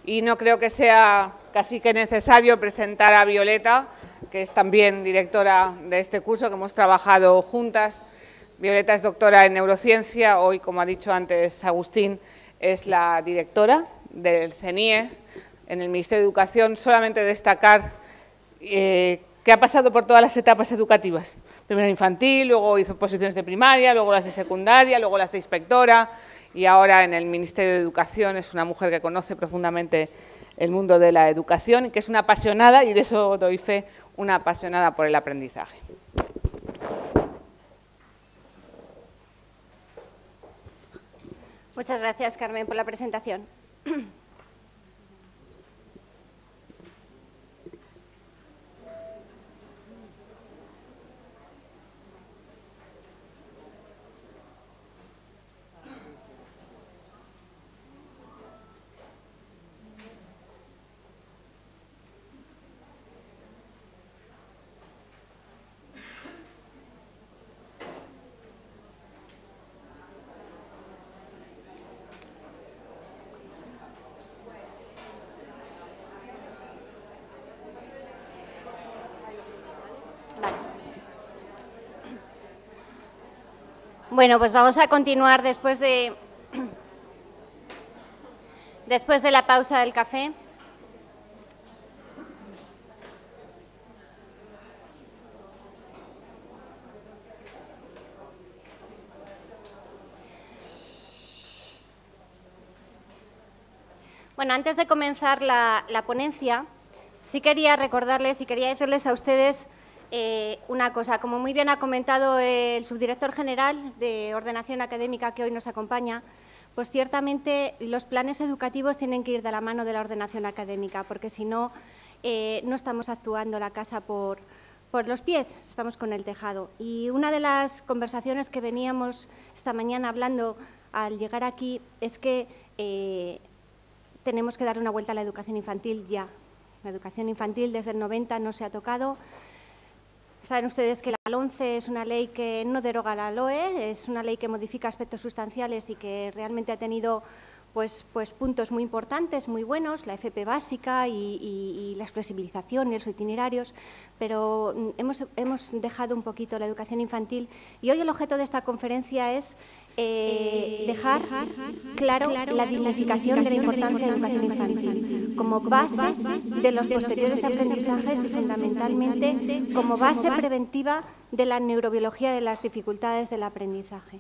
y no creo que sea casi que necesario presentar a Violeta, que es también directora de este curso, que hemos trabajado juntas. Violeta es doctora en neurociencia, hoy, como ha dicho antes Agustín, es la directora del CNIE en el Ministerio de Educación. Solamente destacar que ha pasado por todas las etapas educativas. Primero infantil, luego hizo posiciones de primaria, luego las de secundaria, luego las de inspectora y ahora en el Ministerio de Educación. Es una mujer que conoce profundamente el mundo de la educación y que es una apasionada, y de eso doy fe, una apasionada por el aprendizaje. Muchas gracias, Carmen, por la presentación. Bueno, pues vamos a continuar después de la pausa del café. Bueno, antes de comenzar la ponencia, sí quería recordarles y quería decirles a ustedes una cosa. Como muy bien ha comentado el subdirector general de Ordenación Académica, que hoy nos acompaña, pues ciertamente los planes educativos tienen que ir de la mano de la ordenación académica, porque si no, no estamos actuando la casa por los pies, estamos con el tejado. Y una de las conversaciones que veníamos esta mañana hablando al llegar aquí es que tenemos que dar una vuelta a la educación infantil ya. La educación infantil desde el 90 no se ha tocado. Saben ustedes que la LOMCE es una ley que no deroga la LOE, es una ley que modifica aspectos sustanciales y que realmente ha tenido pues puntos muy importantes, muy buenos, la FP básica y las flexibilizaciones, los itinerarios, pero hemos dejado un poquito la educación infantil y hoy el objeto de esta conferencia es dejar claro la dignificación de la importancia de la educación infantil como base de los posteriores aprendizajes y fundamentalmente como base preventiva de la neurobiología de las dificultades del aprendizaje.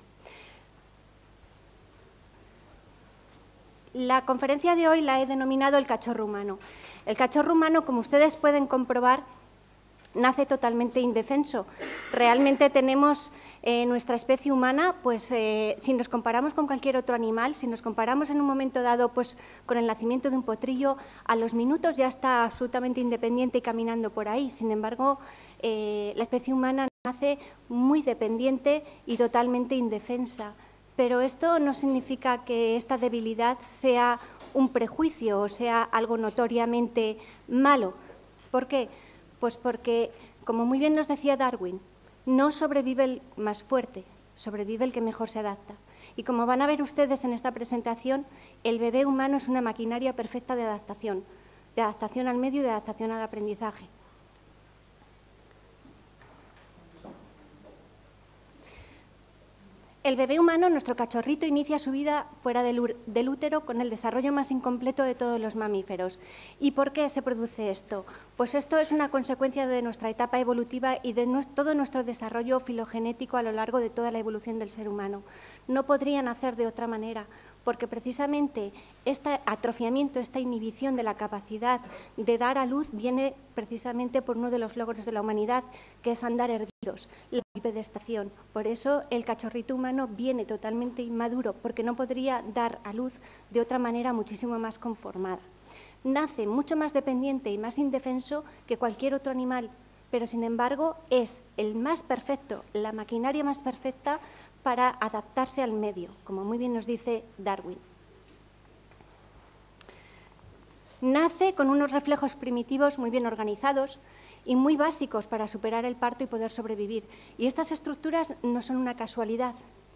La conferencia de hoy la he denominado el cachorro humano. El cachorro humano, como ustedes pueden comprobar, nace totalmente indefenso. Realmente tenemos nuestra especie humana, pues si nos comparamos con cualquier otro animal, si nos comparamos en un momento dado pues con el nacimiento de un potrillo, a los minutos ya está absolutamente independiente y caminando por ahí. Sin embargo, la especie humana nace muy dependiente y totalmente indefensa. Pero esto no significa que esta debilidad sea un prejuicio o sea algo notoriamente malo. ¿Por qué? Pues porque, como muy bien nos decía Darwin, no sobrevive el más fuerte, sobrevive el que mejor se adapta. Y como van a ver ustedes en esta presentación, el bebé humano es una maquinaria perfecta de adaptación al medio y de adaptación al aprendizaje. El bebé humano, nuestro cachorrito, inicia su vida fuera del útero con el desarrollo más incompleto de todos los mamíferos. ¿Y por qué se produce esto? Pues esto es una consecuencia de nuestra etapa evolutiva y de todo nuestro desarrollo filogenético a lo largo de toda la evolución del ser humano. No podría nacer de otra manera, porque precisamente este atrofiamiento, esta inhibición de la capacidad de dar a luz viene precisamente por uno de los logros de la humanidad, que es andar erguidos, la bipedestación. Por eso el cachorrito humano viene totalmente inmaduro, porque no podría dar a luz de otra manera muchísimo más conformada. Nace mucho más dependiente y más indefenso que cualquier otro animal, pero sin embargo es el más perfecto, la maquinaria más perfecta para adaptarse al medio, como muy bien nos dice Darwin. Nace con unos reflejos primitivos muy bien organizados y muy básicos para superar el parto y poder sobrevivir. Y estas estructuras no son una casualidad.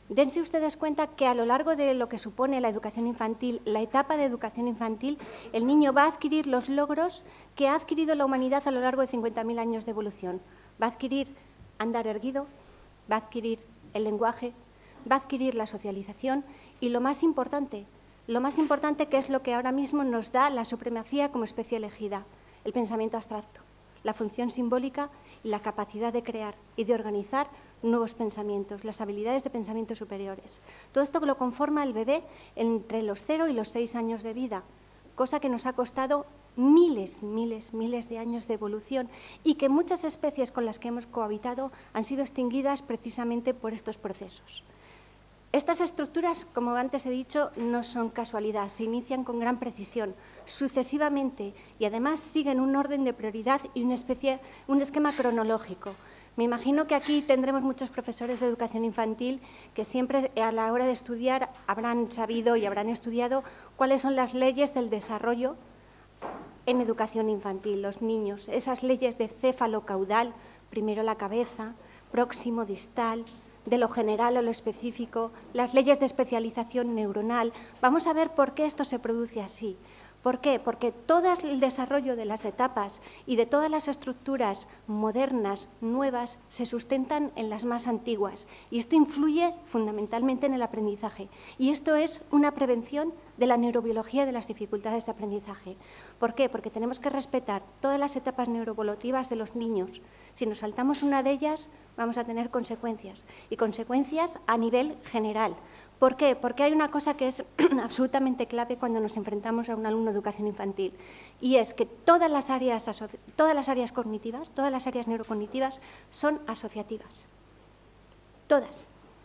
Dense ustedes cuenta que a lo largo de lo que supone la educación infantil, la etapa de educación infantil, el niño va a adquirir los logros que ha adquirido la humanidad a lo largo de 50.000 años de evolución. Va a adquirir andar erguido, va a adquirir el lenguaje, va a adquirir la socialización y lo más importante que es lo que ahora mismo nos da la supremacía como especie elegida, el pensamiento abstracto, la función simbólica y la capacidad de crear y de organizar nuevos pensamientos, las habilidades de pensamiento superiores. Todo esto lo conforma el bebé entre los 0 y los 6 años de vida, cosa que nos ha costado miles de años de evolución y que muchas especies con las que hemos cohabitado han sido extinguidas precisamente por estos procesos. Estas estructuras, como antes he dicho, no son casualidad, se inician con gran precisión, sucesivamente, y además siguen un orden de prioridad y un esquema cronológico. Me imagino que aquí tendremos muchos profesores de educación infantil que siempre a la hora de estudiar habrán sabido y habrán estudiado cuáles son las leyes del desarrollo en educación infantil, los niños, esas leyes de céfalo-caudal, primero la cabeza, próximo distal, de lo general a lo específico, las leyes de especialización neuronal. Vamos a ver por qué esto se produce así. ¿Por qué? Porque todo el desarrollo de las etapas y de todas las estructuras modernas, nuevas, se sustentan en las más antiguas. Y esto influye fundamentalmente en el aprendizaje. Y esto es una prevención de la neurobiología de las dificultades de aprendizaje. ¿Por qué? Porque tenemos que respetar todas las etapas neuroevolutivas de los niños. Si nos saltamos una de ellas, vamos a tener consecuencias. Y consecuencias a nivel general. ¿Por qué? Porque hay una cosa que es absolutamente clave cuando nos enfrentamos a un alumno de educación infantil, y es que todas las áreas cognitivas, todas las áreas neurocognitivas son asociativas. Todas.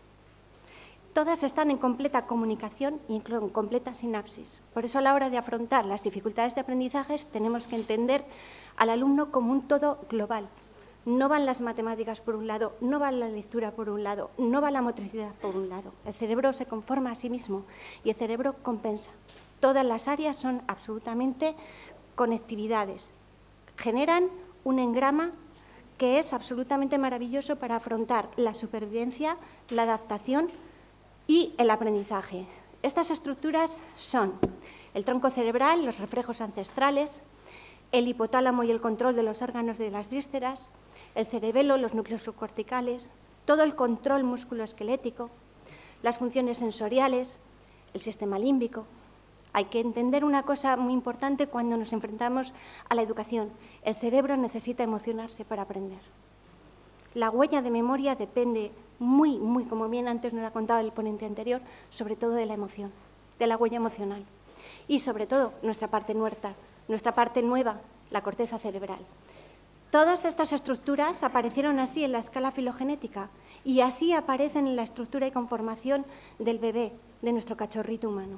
Todas están en completa comunicación y en completa sinapsis. Por eso, a la hora de afrontar las dificultades de aprendizaje, tenemos que entender al alumno como un todo global. No van las matemáticas por un lado, no va la lectura por un lado, no va la motricidad por un lado. El cerebro se conforma a sí mismo y el cerebro compensa. Todas las áreas son absolutamente conectividades. Generan un engrama que es absolutamente maravilloso para afrontar la supervivencia, la adaptación y el aprendizaje. Estas estructuras son el tronco cerebral, los reflejos ancestrales, el hipotálamo y el control de los órganos de las vísceras, el cerebelo, los núcleos subcorticales, todo el control musculoesquelético, las funciones sensoriales, el sistema límbico. Hay que entender una cosa muy importante cuando nos enfrentamos a la educación. El cerebro necesita emocionarse para aprender. La huella de memoria depende muy, como bien antes nos ha contado el ponente anterior, sobre todo de la emoción, de la huella emocional. Y sobre todo nuestra parte muerta, nuestra parte nueva, la corteza cerebral. Todas estas estructuras aparecieron así en la escala filogenética y así aparecen en la estructura y conformación del bebé, de nuestro cachorrito humano.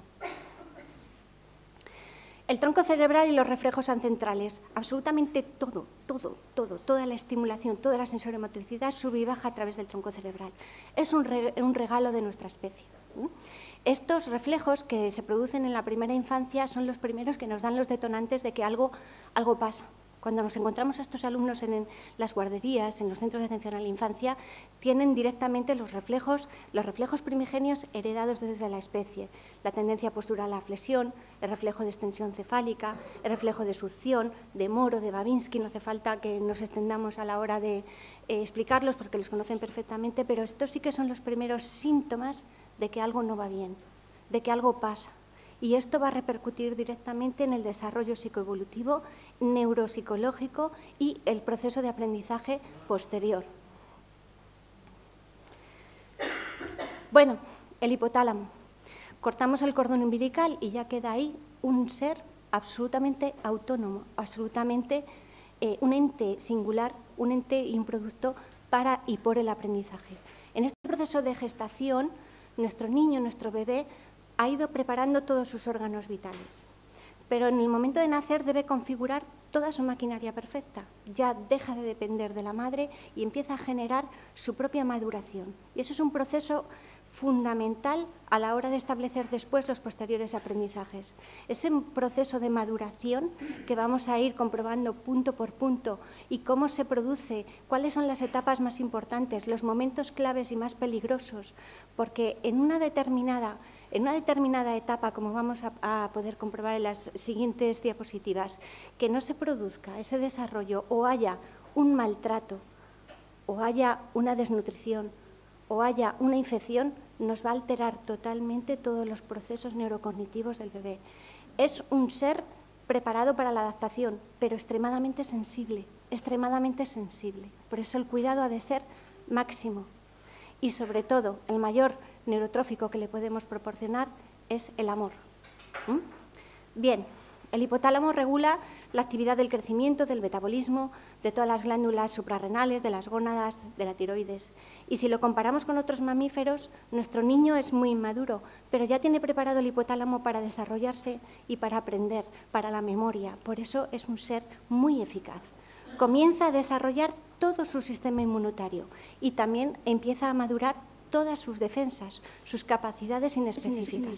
El tronco cerebral y los reflejos ancestrales, absolutamente todo, toda la estimulación, toda la sensoriomotricidad sube y baja a través del tronco cerebral. Es un regalo de nuestra especie. Estos reflejos que se producen en la primera infancia son los primeros que nos dan los detonantes de que algo pasa. Cuando nos encontramos a estos alumnos en las guarderías, en los centros de atención a la infancia, tienen directamente los reflejos primigenios heredados desde la especie. La tendencia postural a la flexión, el reflejo de extensión cefálica, el reflejo de succión, de Moro, de Babinski. No hace falta que nos extendamos a la hora de explicarlos porque los conocen perfectamente, pero estos sí que son los primeros síntomas de que algo no va bien, de que algo pasa. Y esto va a repercutir directamente en el desarrollo psicoevolutivo, neuropsicológico y el proceso de aprendizaje posterior. Bueno, el hipotálamo. Cortamos el cordón umbilical y ya queda ahí un ser absolutamente autónomo, absolutamente un ente singular, un ente y un producto para y por el aprendizaje. En este proceso de gestación, nuestro niño, nuestro bebé, ha ido preparando todos sus órganos vitales, pero en el momento de nacer debe configurar toda su maquinaria perfecta. Ya deja de depender de la madre y empieza a generar su propia maduración. Y eso es un proceso fundamental a la hora de establecer después los posteriores aprendizajes. Ese proceso de maduración que vamos a ir comprobando punto por punto y cómo se produce, cuáles son las etapas más importantes, los momentos claves y más peligrosos, porque en una determinada etapa, como vamos a poder comprobar en las siguientes diapositivas, que no se produzca ese desarrollo o haya un maltrato o haya una desnutrición o haya una infección, nos va a alterar totalmente todos los procesos neurocognitivos del bebé. Es un ser preparado para la adaptación, pero extremadamente sensible, extremadamente sensible. Por eso el cuidado ha de ser máximo. Y sobre todo, el mayor neurotrófico que le podemos proporcionar es el amor. Bien, el hipotálamo regula la actividad del crecimiento, del metabolismo, de todas las glándulas suprarrenales, de las gónadas, de la tiroides. Y si lo comparamos con otros mamíferos, nuestro niño es muy inmaduro, pero ya tiene preparado el hipotálamo para desarrollarse y para aprender, para la memoria. Por eso es un ser muy eficaz. Comienza a desarrollar todo su sistema inmunitario y también empieza a madurar todas sus defensas, sus capacidades inespecíficas.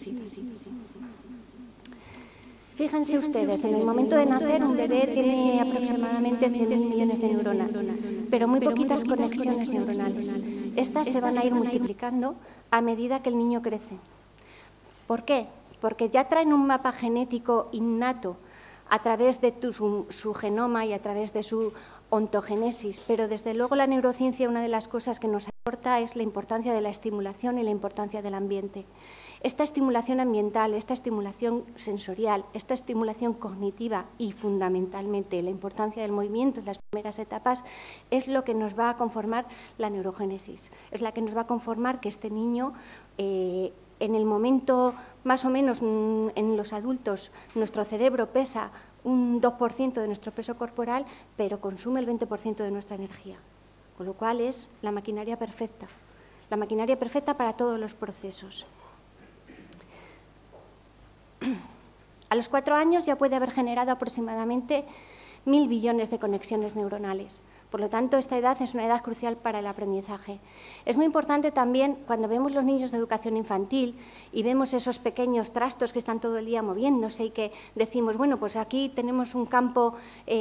Fíjense ustedes, en el momento de nacer un bebé tiene aproximadamente 100.000 millones de neuronas, pero muy poquitas conexiones neuronales. Estas se van a ir multiplicando a medida que el niño crece. ¿Por qué? Porque ya traen un mapa genético innato a través de su genoma y a través de su ontogénesis, pero desde luego la neurociencia, una de las cosas que nos aporta es la importancia de la estimulación y la importancia del ambiente. Esta estimulación ambiental, esta estimulación sensorial, esta estimulación cognitiva y fundamentalmente la importancia del movimiento en las primeras etapas es lo que nos va a conformar la neurogénesis, es la que nos va a conformar que este niño en el momento más o menos en los adultos nuestro cerebro pesa un 2% de nuestro peso corporal, pero consume el 20% de nuestra energía, con lo cual es la maquinaria perfecta para todos los procesos. A los 4 años ya puede haber generado aproximadamente 1.000 billones de conexiones neuronales. Por lo tanto, esta edad es una edad crucial para el aprendizaje. Es muy importante también cuando vemos los niños de educación infantil y vemos esos pequeños trastos que están todo el día moviéndose y que decimos, bueno, pues aquí tenemos un campo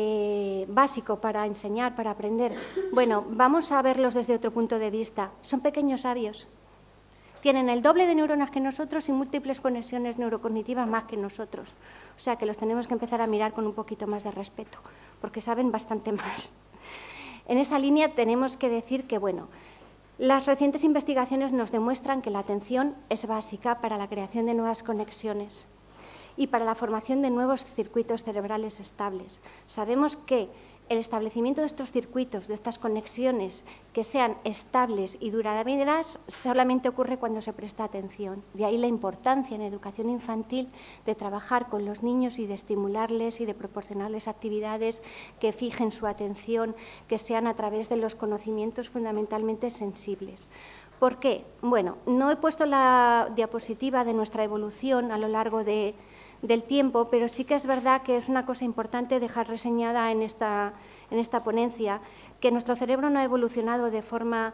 básico para enseñar, para aprender. Bueno, vamos a verlos desde otro punto de vista. Son pequeños sabios. Tienen el doble de neuronas que nosotros y múltiples conexiones neurocognitivas más que nosotros. O sea que los tenemos que empezar a mirar con un poquito más de respeto, porque saben bastante más. En esa línea tenemos que decir que, bueno, las recientes investigaciones nos demuestran que la atención es básica para la creación de nuevas conexiones y para la formación de nuevos circuitos cerebrales estables. Sabemos que el establecimiento de estos circuitos, de estas conexiones que sean estables y duraderas, solamente ocurre cuando se presta atención. De ahí la importancia en educación infantil de trabajar con los niños y de estimularles y de proporcionarles actividades que fijen su atención, que sean a través de los conocimientos fundamentalmente sensibles. ¿Por qué? Bueno, no he puesto la diapositiva de nuestra evolución a lo largo del tiempo, pero sí que es verdad que es una cosa importante dejar reseñada en esta ponencia, que nuestro cerebro no ha evolucionado de forma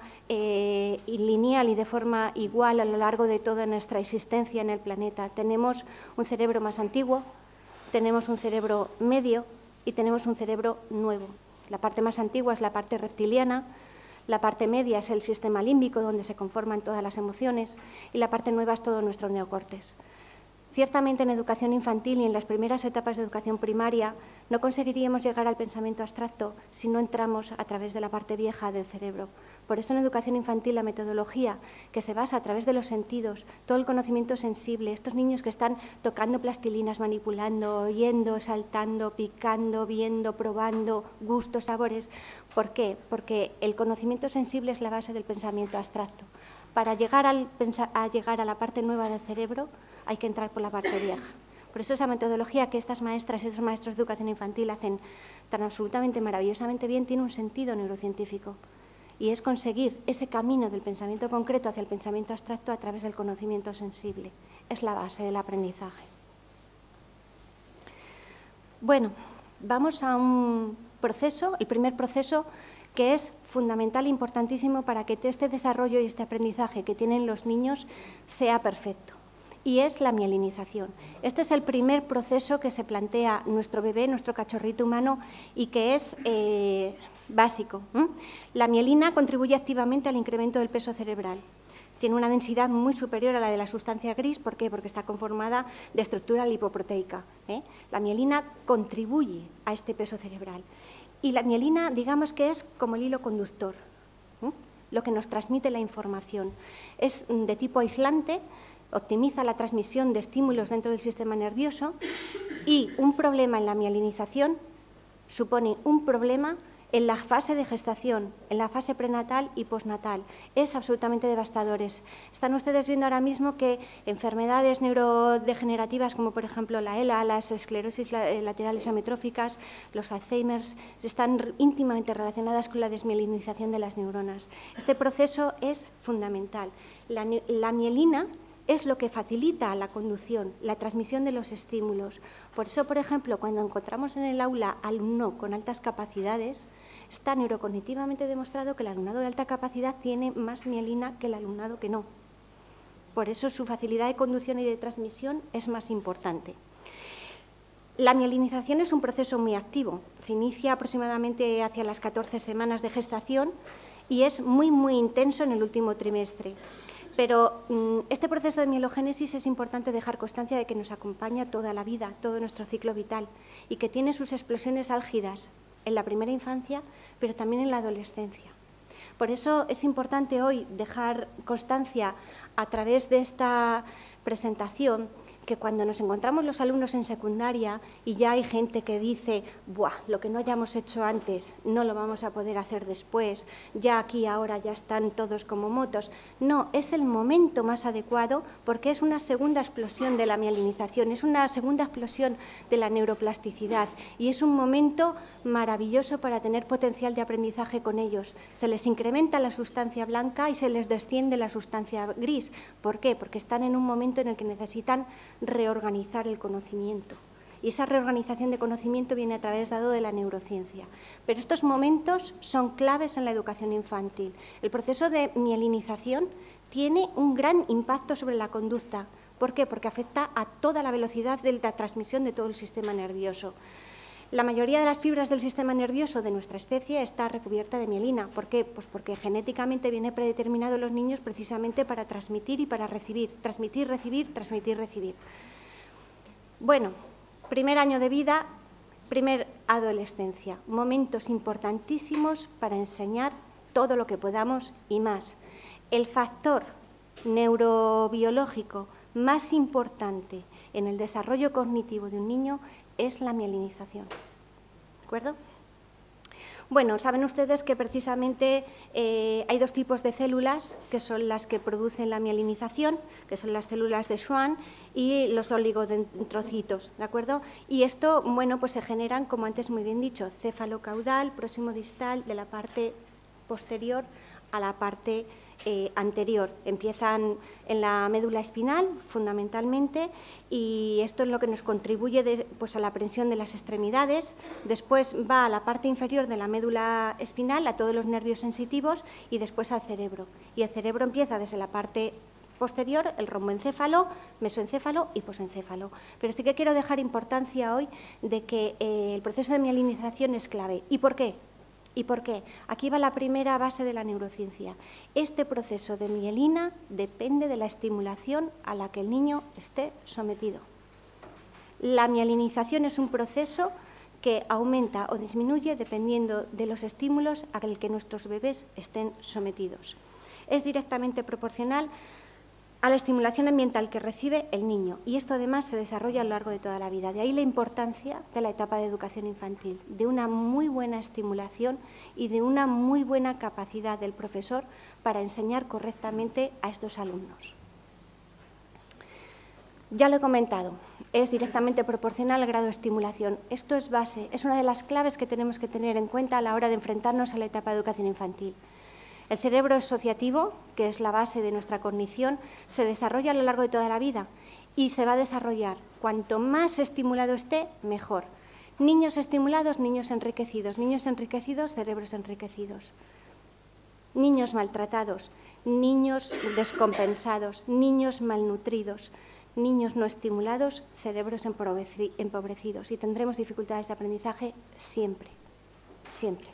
lineal y de forma igual a lo largo de toda nuestra existencia en el planeta. Tenemos un cerebro más antiguo, tenemos un cerebro medio y tenemos un cerebro nuevo. La parte más antigua es la parte reptiliana, la parte media es el sistema límbico, donde se conforman todas las emociones, y la parte nueva es todo nuestro neocórtex. Ciertamente en educación infantil y en las primeras etapas de educación primaria no conseguiríamos llegar al pensamiento abstracto si no entramos a través de la parte vieja del cerebro. Por eso en educación infantil la metodología que se basa a través de los sentidos, todo el conocimiento sensible, estos niños que están tocando plastilinas, manipulando, oyendo, saltando, picando, viendo, probando, gustos, sabores. ¿Por qué? Porque el conocimiento sensible es la base del pensamiento abstracto. Para llegar a la parte nueva del cerebro hay que entrar por la parte vieja. Por eso esa metodología que estas maestras y estos maestros de educación infantil hacen tan absolutamente maravillosamente bien tiene un sentido neurocientífico y es conseguir ese camino del pensamiento concreto hacia el pensamiento abstracto a través del conocimiento sensible. Es la base del aprendizaje. Bueno, vamos a un proceso, el primer proceso que es fundamental e importantísimo para que este desarrollo y este aprendizaje que tienen los niños sea perfecto, y es la mielinización. Este es el primer proceso que se plantea nuestro bebé, nuestro cachorrito humano, y que es básico. La mielina contribuye activamente al incremento del peso cerebral. Tiene una densidad muy superior a la de la sustancia gris. ¿Por qué? Porque está conformada de estructura lipoproteica. La mielina contribuye a este peso cerebral. Y la mielina, digamos que es como el hilo conductor, lo que nos transmite la información. Es de tipo aislante, optimiza la transmisión de estímulos dentro del sistema nervioso, y un problema en la mielinización supone un problema en la fase de gestación, en la fase prenatal y postnatal. Es absolutamente devastador. Están ustedes viendo ahora mismo que enfermedades neurodegenerativas como por ejemplo la ELA, las esclerosis laterales amiotróficas, los Alzheimer's, están íntimamente relacionadas con la desmielinización de las neuronas. Este proceso es fundamental. La mielina es lo que facilita la conducción, la transmisión de los estímulos. Por eso, por ejemplo, cuando encontramos en el aula alumno con altas capacidades, está neurocognitivamente demostrado que el alumnado de alta capacidad tiene más mielina que el alumnado que no. Por eso su facilidad de conducción y de transmisión es más importante. La mielinización es un proceso muy activo. Se inicia aproximadamente hacia las 14 semanas de gestación y es muy, muy intenso en el último trimestre. Pero este proceso de mielogénesis es importante dejar constancia de que nos acompaña toda la vida, todo nuestro ciclo vital, y que tiene sus explosiones álgidas en la primera infancia, pero también en la adolescencia. Por eso es importante hoy dejar constancia a través de esta presentación que cuando nos encontramos los alumnos en secundaria y ya hay gente que dice, ¡buah!, lo que no hayamos hecho antes no lo vamos a poder hacer después, ya aquí ahora ya están todos como motos. No, es el momento más adecuado porque es una segunda explosión de la mielinización, es una segunda explosión de la neuroplasticidad y es un momento maravilloso para tener potencial de aprendizaje con ellos. Se les incrementa la sustancia blanca y se les desciende la sustancia gris. ¿Por qué? Porque están en un momento en el que necesitan reorganizar el conocimiento. Y esa reorganización de conocimiento viene a través de la neurociencia. Pero estos momentos son claves en la educación infantil. El proceso de mielinización tiene un gran impacto sobre la conducta. ¿Por qué? Porque afecta a toda la velocidad de la transmisión de todo el sistema nervioso. La mayoría de las fibras del sistema nervioso de nuestra especie está recubierta de mielina. ¿Por qué? Pues porque genéticamente viene predeterminado en los niños precisamente para transmitir y para recibir. Transmitir, recibir, transmitir, recibir. Bueno, primer año de vida, primer adolescencia. Momentos importantísimos para enseñar todo lo que podamos y más. El factor neurobiológico más importante en el desarrollo cognitivo de un niño es la mielinización. ¿De acuerdo? Bueno, saben ustedes que precisamente hay dos tipos de células que son las que producen la mielinización, que son las células de Schwann y los oligodendrocitos, ¿de acuerdo? Y esto, bueno, pues se generan, como antes muy bien dicho, cefalocaudal, próximo distal, de la parte posterior a la parte anterior. Empiezan en la médula espinal, fundamentalmente, y esto es lo que nos contribuye pues a la aprensión de las extremidades. Después va a la parte inferior de la médula espinal, a todos los nervios sensitivos, y después al cerebro. Y el cerebro empieza desde la parte posterior, el romboencéfalo, mesoencéfalo y posencéfalo. Pero sí que quiero dejar importancia hoy de que el proceso de mielinización es clave. ¿Y por qué? ¿Y por qué? Aquí va la primera base de la neurociencia. Este proceso de mielina depende de la estimulación a la que el niño esté sometido. La mielinización es un proceso que aumenta o disminuye dependiendo de los estímulos a los que nuestros bebés estén sometidos. Es directamente proporcional a la estimulación ambiental que recibe el niño y esto además se desarrolla a lo largo de toda la vida. De ahí la importancia de la etapa de educación infantil, de una muy buena estimulación y de una muy buena capacidad del profesor para enseñar correctamente a estos alumnos. Ya lo he comentado, es directamente proporcional al grado de estimulación. Esto es base, es una de las claves que tenemos que tener en cuenta a la hora de enfrentarnos a la etapa de educación infantil. El cerebro asociativo, que es la base de nuestra cognición, se desarrolla a lo largo de toda la vida y se va a desarrollar. Cuanto más estimulado esté, mejor. Niños estimulados, niños enriquecidos. Niños enriquecidos, cerebros enriquecidos. Niños maltratados, niños descompensados, niños malnutridos, niños no estimulados, cerebros empobrecidos. Y tendremos dificultades de aprendizaje siempre, siempre.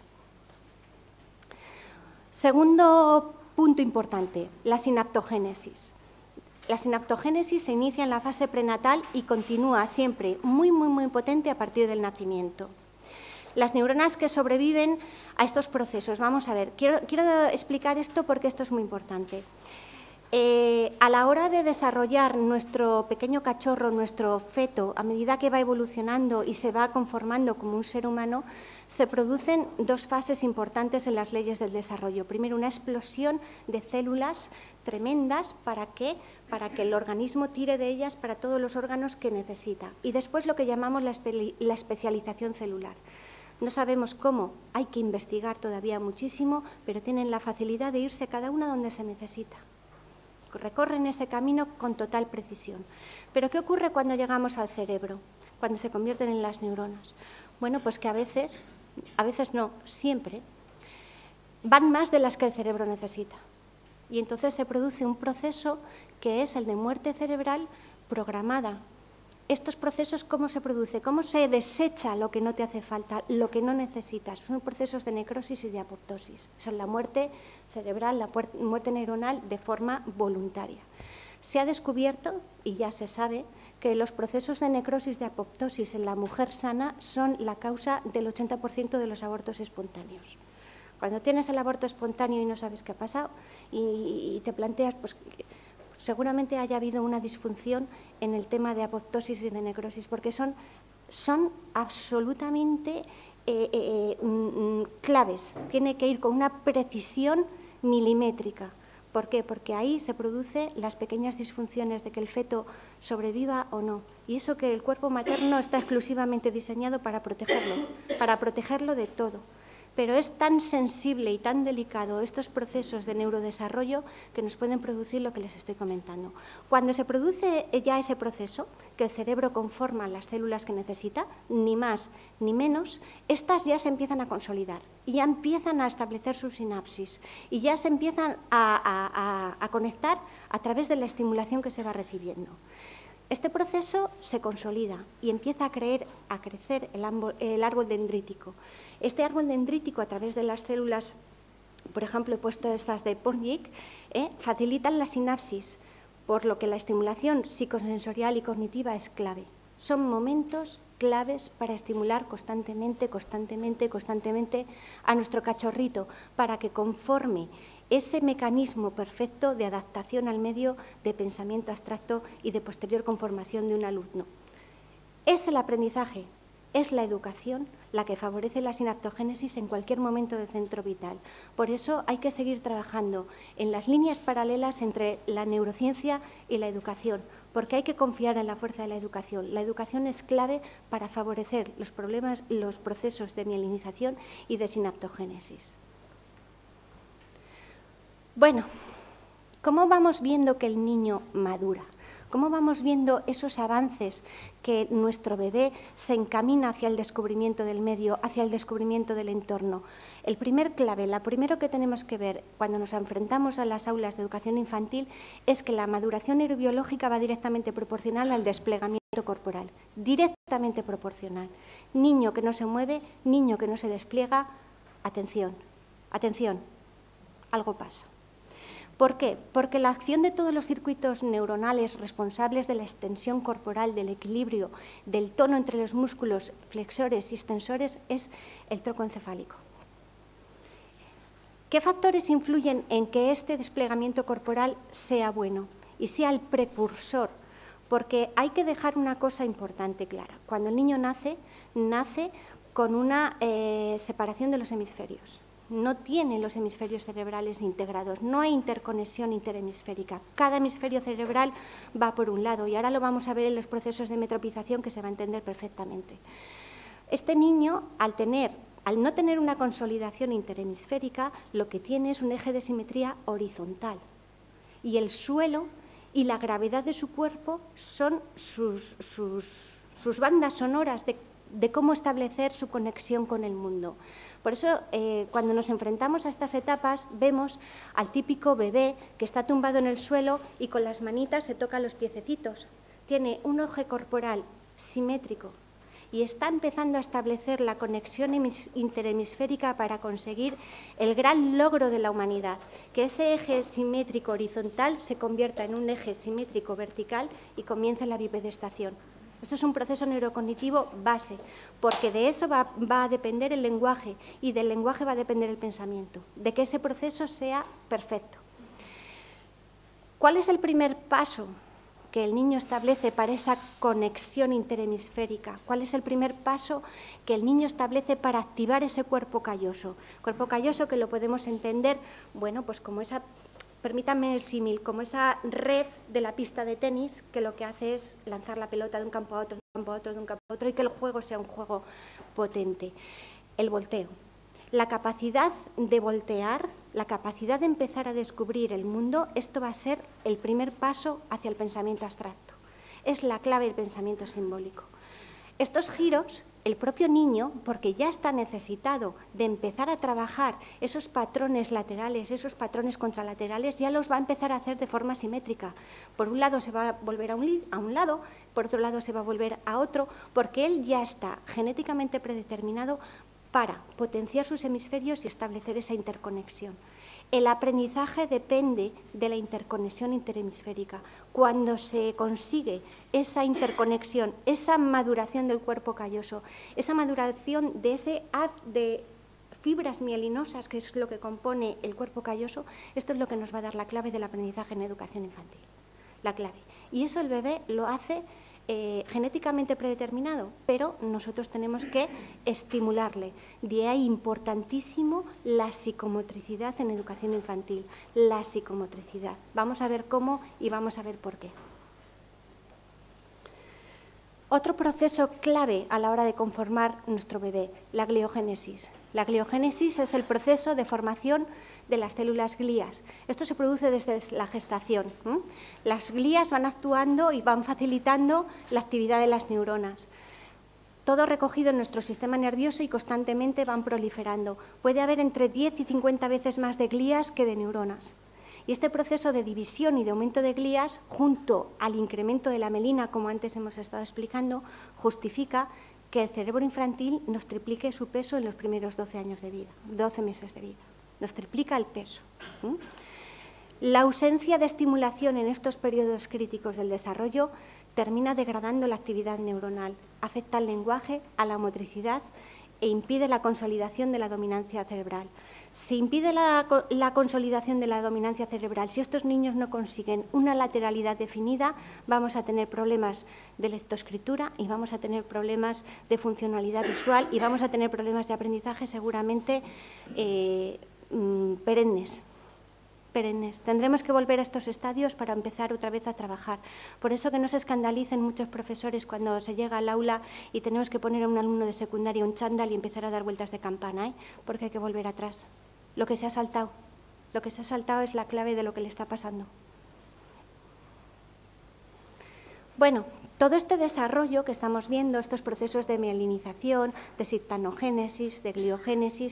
Segundo punto importante, la sinaptogénesis. La sinaptogénesis se inicia en la fase prenatal y continúa siempre muy, muy, muy potente a partir del nacimiento. Las neuronas que sobreviven a estos procesos, vamos a ver, quiero explicar esto porque esto es muy importante. A la hora de desarrollar nuestro pequeño cachorro, nuestro feto, a medida que va evolucionando y se va conformando como un ser humano, se producen dos fases importantes en las leyes del desarrollo. Primero, una explosión de células tremendas, ¿para qué? Para que el organismo tire de ellas para todos los órganos que necesita. Y después lo que llamamos la especialización celular. No sabemos cómo, hay que investigar todavía muchísimo, pero tienen la facilidad de irse cada una donde se necesita. Recorren ese camino con total precisión. Pero ¿qué ocurre cuando llegamos al cerebro? Cuando se convierten en las neuronas. Bueno, pues que a veces no, siempre, van más de las que el cerebro necesita. Y entonces se produce un proceso que es el de muerte cerebral programada. Estos procesos, ¿cómo se produce? ¿Cómo se desecha lo que no te hace falta, lo que no necesitas? Son procesos de necrosis y de apoptosis. Son la muerte cerebral, la muerte neuronal de forma voluntaria. Se ha descubierto, y ya se sabe, que los procesos de necrosis y de apoptosis en la mujer sana son la causa del 80% de los abortos espontáneos. Cuando tienes el aborto espontáneo y no sabes qué ha pasado y te planteas, pues seguramente haya habido una disfunción en el tema de apoptosis y de necrosis, porque son absolutamente claves. Tiene que ir con una precisión milimétrica. ¿Por qué? Porque ahí se producen las pequeñas disfunciones de que el feto sobreviva o no. Y eso que el cuerpo materno está exclusivamente diseñado para protegerlo de todo. Pero es tan sensible y tan delicado estos procesos de neurodesarrollo que nos pueden producir lo que les estoy comentando. Cuando se produce ya ese proceso, que el cerebro conforma las células que necesita, ni más ni menos, estas ya se empiezan a consolidar y ya empiezan a establecer su sinapsis y ya se empiezan a conectar a través de la estimulación que se va recibiendo. Este proceso se consolida y empieza a crecer el árbol dendrítico. Este árbol dendrítico, a través de las células, por ejemplo, he puesto estas de Purnick, facilitan la sinapsis, por lo que la estimulación psicosensorial y cognitiva es clave. Son momentos claves para estimular constantemente a nuestro cachorrito, para que conforme ese mecanismo perfecto de adaptación al medio, de pensamiento abstracto y de posterior conformación de un alumno. Es el aprendizaje, es la educación la que favorece la sinaptogénesis en cualquier momento del centro vital. Por eso hay que seguir trabajando en las líneas paralelas entre la neurociencia y la educación, porque hay que confiar en la fuerza de la educación. La educación es clave para favorecer los procesos de mielinización y de sinaptogénesis. Bueno, ¿cómo vamos viendo que el niño madura? ¿Cómo vamos viendo esos avances que nuestro bebé se encamina hacia el descubrimiento del medio, hacia el descubrimiento del entorno? El primer clave, lo primero que tenemos que ver cuando nos enfrentamos a las aulas de educación infantil es que la maduración neurobiológica va directamente proporcional al desplegamiento corporal, directamente proporcional. Niño que no se mueve, niño que no se despliega, atención, atención, algo pasa. ¿Por qué? Porque la acción de todos los circuitos neuronales responsables de la extensión corporal, del equilibrio, del tono entre los músculos flexores y extensores es el tronco encefálico. ¿Qué factores influyen en que este desplegamiento corporal sea bueno y sea el precursor? Porque hay que dejar una cosa importante clara. Cuando el niño nace con una separación de los hemisferios. No tiene los hemisferios cerebrales integrados, no hay interconexión interhemisférica. Cada hemisferio cerebral va por un lado y ahora lo vamos a ver en los procesos de metropización que se va a entender perfectamente. Este niño, al no tener una consolidación interhemisférica, lo que tiene es un eje de simetría horizontal y el suelo y la gravedad de su cuerpo son sus bandas sonoras de cómo establecer su conexión con el mundo. Por eso, cuando nos enfrentamos a estas etapas, vemos al típico bebé que está tumbado en el suelo y con las manitas se toca los piececitos. Tiene un eje corporal simétrico y está empezando a establecer la conexión interhemisférica para conseguir el gran logro de la humanidad, que ese eje simétrico horizontal se convierta en un eje simétrico vertical y comience la bipedestación. Esto es un proceso neurocognitivo base, porque de eso va a depender el lenguaje y del lenguaje va a depender el pensamiento, de que ese proceso sea perfecto. ¿Cuál es el primer paso que el niño establece para esa conexión interhemisférica? ¿Cuál es el primer paso que el niño establece para activar ese cuerpo calloso? Cuerpo calloso que lo podemos entender, bueno, pues como esa, permítanme el símil, como esa red de la pista de tenis que lo que hace es lanzar la pelota de un campo a otro, de un campo a otro, de un campo a otro y que el juego sea un juego potente. El volteo. La capacidad de voltear, la capacidad de empezar a descubrir el mundo, esto va a ser el primer paso hacia el pensamiento abstracto. Es la clave del pensamiento simbólico. Estos giros, el propio niño, porque ya está necesitado de empezar a trabajar esos patrones laterales, esos patrones contralaterales, ya los va a empezar a hacer de forma simétrica. Por un lado se va a volver a un lado, por otro lado se va a volver a otro, porque él ya está genéticamente predeterminado para potenciar sus hemisferios y establecer esa interconexión. El aprendizaje depende de la interconexión interhemisférica. Cuando se consigue esa interconexión, esa maduración del cuerpo calloso, esa maduración de ese haz de fibras mielinosas, que es lo que compone el cuerpo calloso, esto es lo que nos va a dar la clave del aprendizaje en educación infantil. La clave. Y eso el bebé lo hace genéticamente predeterminado, pero nosotros tenemos que estimularle. De ahí importantísimo la psicomotricidad en educación infantil, la psicomotricidad. Vamos a ver cómo y vamos a ver por qué. Otro proceso clave a la hora de conformar nuestro bebé, la gliogénesis. La gliogénesis es el proceso de formación de las células glías. Esto se produce desde la gestación. Las glías van actuando y van facilitando la actividad de las neuronas. Todo recogido en nuestro sistema nervioso y constantemente van proliferando. Puede haber entre 10 y 50 veces más de glías que de neuronas. Y este proceso de división y de aumento de glías, junto al incremento de la melina, como antes hemos estado explicando, justifica que el cerebro infantil nos triplique su peso en los primeros 12 años de vida, 12 meses de vida. Nos triplica el peso. La ausencia de estimulación en estos periodos críticos del desarrollo termina degradando la actividad neuronal, afecta al lenguaje, a la motricidad e impide la consolidación de la dominancia cerebral. Si impide la consolidación de la dominancia cerebral, si estos niños no consiguen una lateralidad definida, vamos a tener problemas de lectoescritura y vamos a tener problemas de funcionalidad visual y vamos a tener problemas de aprendizaje seguramente perennes. Tendremos que volver a estos estadios para empezar otra vez a trabajar. Por eso que no se escandalicen muchos profesores cuando se llega al aula y tenemos que poner a un alumno de secundaria un chándal y empezar a dar vueltas de campana, porque hay que volver atrás. Lo que se ha saltado es la clave de lo que le está pasando. Bueno, todo este desarrollo que estamos viendo, estos procesos de mielinización, de siptanogénesis, de gliogénesis,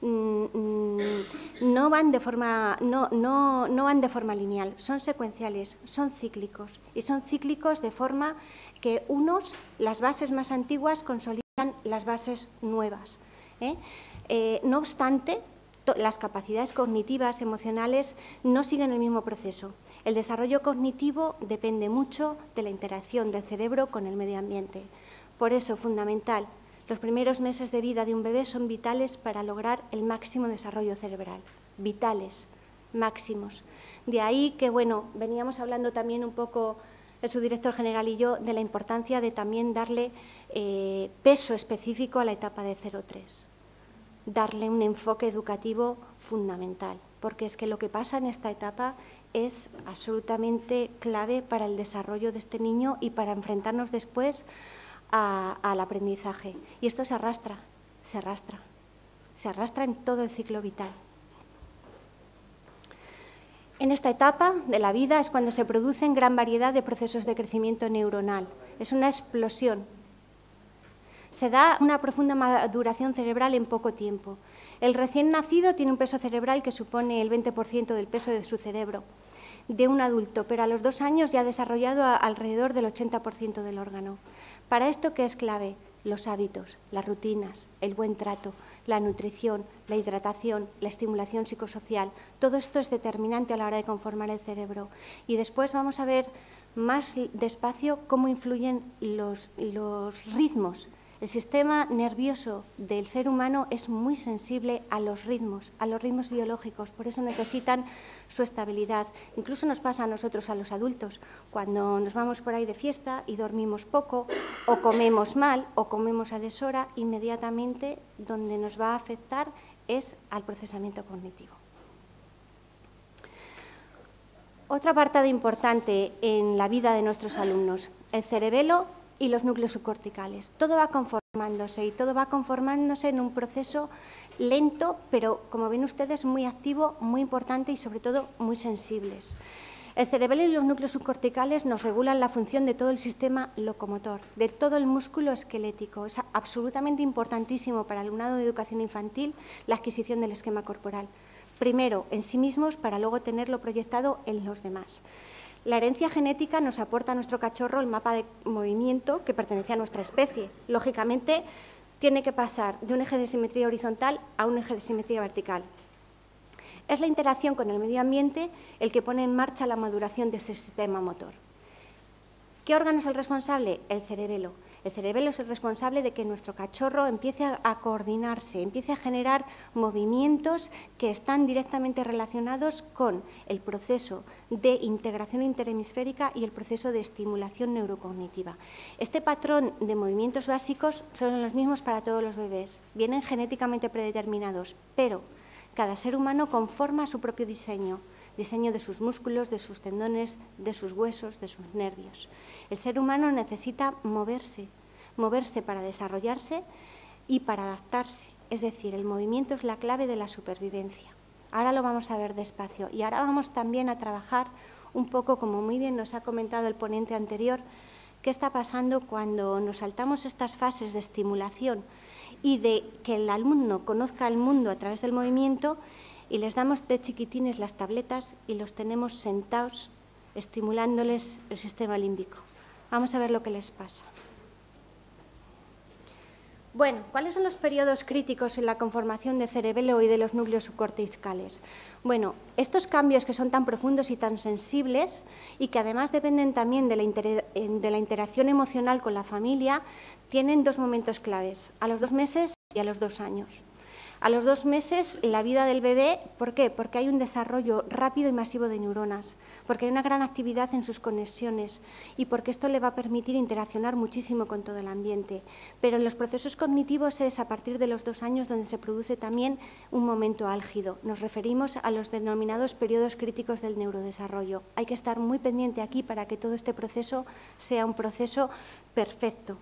no van de forma lineal, son secuenciales, son cíclicos. Y son cíclicos de forma que las bases más antiguas consolidan las bases nuevas. No obstante, las capacidades cognitivas, emocionales, no siguen el mismo proceso. El desarrollo cognitivo depende mucho de la interacción del cerebro con el medio ambiente. Por eso, fundamental, los primeros meses de vida de un bebé son vitales para lograr el máximo desarrollo cerebral. Vitales, máximos. De ahí que, bueno, veníamos hablando también un poco, el subdirector general y yo, de la importancia de también darle peso específico a la etapa de 0-3. Darle un enfoque educativo fundamental, porque es que lo que pasa en esta etapa es absolutamente clave para el desarrollo de este niño y para enfrentarnos después al aprendizaje. Y esto se arrastra en todo el ciclo vital. En esta etapa de la vida es cuando se producen gran variedad de procesos de crecimiento neuronal. Es una explosión. Se da una profunda maduración cerebral en poco tiempo. El recién nacido tiene un peso cerebral que supone el 20% del peso de su cerebro de un adulto, pero a los 2 años ya ha desarrollado alrededor del 80% del órgano. Para esto, ¿qué es clave? Los hábitos, las rutinas, el buen trato, la nutrición, la hidratación, la estimulación psicosocial. Todo esto es determinante a la hora de conformar el cerebro. Y después vamos a ver más despacio cómo influyen los ritmos. El sistema nervioso del ser humano es muy sensible a los ritmos biológicos, por eso necesitan su estabilidad. Incluso nos pasa a nosotros, a los adultos, cuando nos vamos por ahí de fiesta y dormimos poco, o comemos mal, o comemos a deshora, inmediatamente donde nos va a afectar es al procesamiento cognitivo. Otra apartado importante en la vida de nuestros alumnos, el cerebelo y los núcleos subcorticales. Todo va conformándose y todo va conformándose en un proceso lento, pero como ven ustedes, muy activo, muy importante y sobre todo muy sensibles. El cerebelo y los núcleos subcorticales nos regulan la función de todo el sistema locomotor, de todo el músculo esquelético. Es absolutamente importantísimo para el alumnado de educación infantil la adquisición del esquema corporal. Primero en sí mismos para luego tenerlo proyectado en los demás. La herencia genética nos aporta a nuestro cachorro el mapa de movimiento que pertenece a nuestra especie. Lógicamente, tiene que pasar de un eje de simetría horizontal a un eje de simetría vertical. Es la interacción con el medio ambiente el que pone en marcha la maduración de este sistema motor. ¿Qué órgano es el responsable? El cerebelo. El cerebelo es el responsable de que nuestro cachorro empiece a coordinarse, empiece a generar movimientos que están directamente relacionados con el proceso de integración interhemisférica y el proceso de estimulación neurocognitiva. Este patrón de movimientos básicos son los mismos para todos los bebés, vienen genéticamente predeterminados, pero cada ser humano conforma su propio diseño de sus músculos, de sus tendones, de sus huesos, de sus nervios. El ser humano necesita moverse para desarrollarse y para adaptarse. Es decir, el movimiento es la clave de la supervivencia. Ahora lo vamos a ver despacio y ahora vamos también a trabajar un poco, como muy bien nos ha comentado el ponente anterior, qué está pasando cuando nos saltamos estas fases de estimulación y de que el alumno conozca el mundo a través del movimiento y les damos de chiquitines las tabletas y los tenemos sentados estimulándoles el sistema límbico. Vamos a ver lo que les pasa. Bueno, ¿cuáles son los periodos críticos en la conformación del cerebelo y de los núcleos subcorticales? Bueno, estos cambios que son tan profundos y tan sensibles y que además dependen también de la interacción emocional con la familia, tienen 2 momentos claves, a los 2 meses y a los 2 años. A los 2 meses, la vida del bebé, ¿por qué? Porque hay un desarrollo rápido y masivo de neuronas, porque hay una gran actividad en sus conexiones y porque esto le va a permitir interaccionar muchísimo con todo el ambiente. Pero en los procesos cognitivos es a partir de los 2 años donde se produce también un momento álgido. Nos referimos a los denominados periodos críticos del neurodesarrollo. Hay que estar muy pendiente aquí para que todo este proceso sea un proceso perfecto.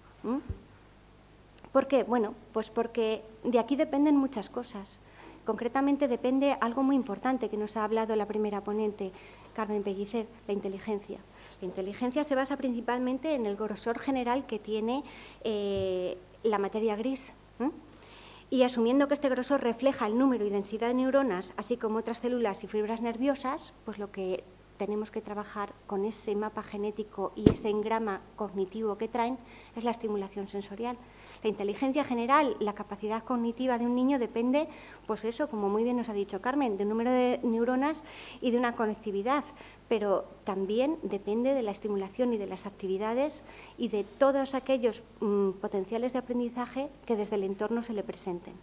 ¿Por qué? Bueno, pues porque de aquí dependen muchas cosas. Concretamente depende algo muy importante que nos ha hablado la primera ponente, Carmen Pellicer, la inteligencia. La inteligencia se basa principalmente en el grosor general que tiene la materia gris. Y asumiendo que este grosor refleja el número y densidad de neuronas, así como otras células y fibras nerviosas, pues lo que tenemos que trabajar con ese mapa genético y ese engrama cognitivo que traen es la estimulación sensorial. La inteligencia general, la capacidad cognitiva de un niño depende, pues eso, como muy bien nos ha dicho Carmen, de un número de neuronas y de una conectividad, pero también depende de la estimulación y de las actividades y de todos aquellos potenciales de aprendizaje que desde el entorno se le presenten.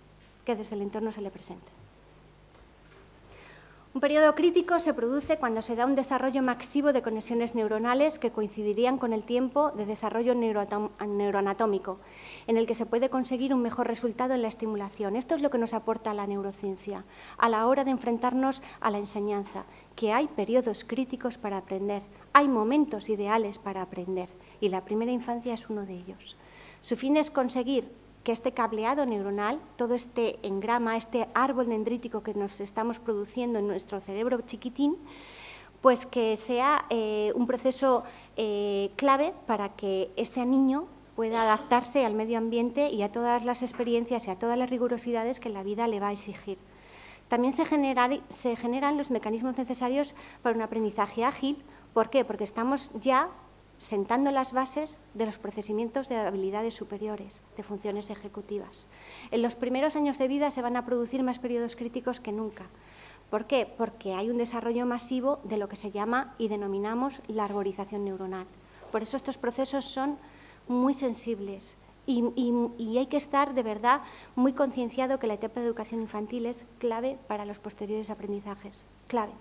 Un periodo crítico se produce cuando se da un desarrollo masivo de conexiones neuronales que coincidirían con el tiempo de desarrollo neuroanatómico, en el que se puede conseguir un mejor resultado en la estimulación. Esto es lo que nos aporta la neurociencia a la hora de enfrentarnos a la enseñanza, que hay periodos críticos para aprender, hay momentos ideales para aprender, y la primera infancia es uno de ellos. Su fin es conseguir que este cableado neuronal, todo este engrama, este árbol dendrítico que nos estamos produciendo en nuestro cerebro chiquitín, pues que sea un proceso clave para que este niño pueda adaptarse al medio ambiente y a todas las experiencias y a todas las rigurosidades que la vida le va a exigir. También se generan los mecanismos necesarios para un aprendizaje ágil. ¿Por qué? Porque estamos ya sentando las bases de los procesamientos de habilidades superiores, de funciones ejecutivas. En los primeros años de vida se van a producir más periodos críticos que nunca. ¿Por qué? Porque hay un desarrollo masivo de lo que se llama y denominamos la arborización neuronal. Por eso estos procesos son muy sensibles y hay que estar de verdad muy concienciado que la etapa de educación infantil es clave para los posteriores aprendizajes. Clave.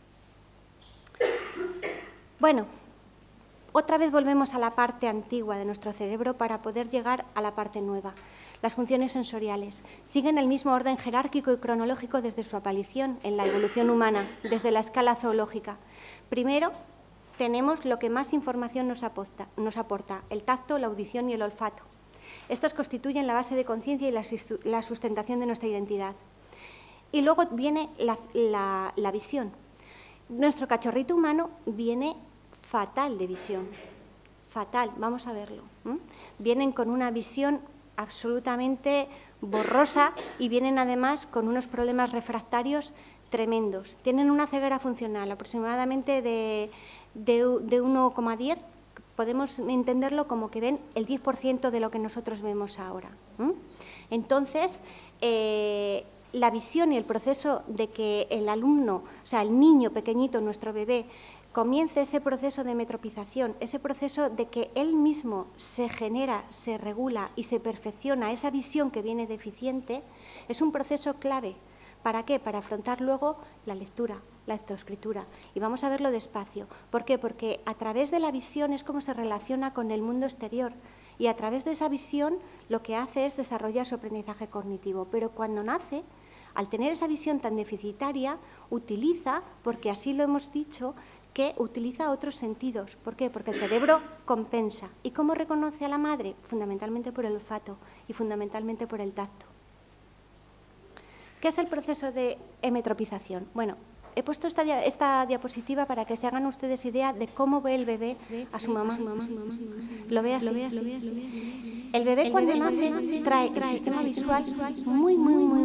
Bueno, otra vez volvemos a la parte antigua de nuestro cerebro para poder llegar a la parte nueva. Las funciones sensoriales siguen el mismo orden jerárquico y cronológico desde su aparición en la evolución humana, desde la escala zoológica. Primero, tenemos lo que más información nos aporta, el tacto, la audición y el olfato. Estos constituyen la base de conciencia y la sustentación de nuestra identidad. Y luego viene la visión. Nuestro cachorrito humano viene fatal de visión, fatal, vamos a verlo. Vienen con una visión absolutamente borrosa y vienen además con unos problemas refractarios tremendos. Tienen una ceguera funcional aproximadamente de 1,10, podemos entenderlo como que ven el 10% de lo que nosotros vemos ahora. Entonces, la visión y el proceso de que el alumno, o sea, el niño pequeñito, nuestro bebé, comience ese proceso de metropización, ese proceso de que él mismo se genera, se regula y se perfecciona esa visión que viene deficiente, es un proceso clave. ¿Para qué? Para afrontar luego la lectura, la lectoescritura. Y vamos a verlo despacio. ¿Por qué? Porque a través de la visión es como se relaciona con el mundo exterior. Y a través de esa visión lo que hace es desarrollar su aprendizaje cognitivo. Pero cuando nace, al tener esa visión tan deficitaria, utiliza, porque así lo hemos dicho, que utiliza otros sentidos. ¿Por qué? Porque el cerebro compensa. ¿Y cómo reconoce a la madre? Fundamentalmente por el olfato y fundamentalmente por el tacto. ¿Qué es el proceso de emetropización? Bueno, he puesto esta diapositiva para que se hagan ustedes idea de cómo ve el bebé a su mamá. Lo ve así. El bebé cuando nace trae el sistema visual muy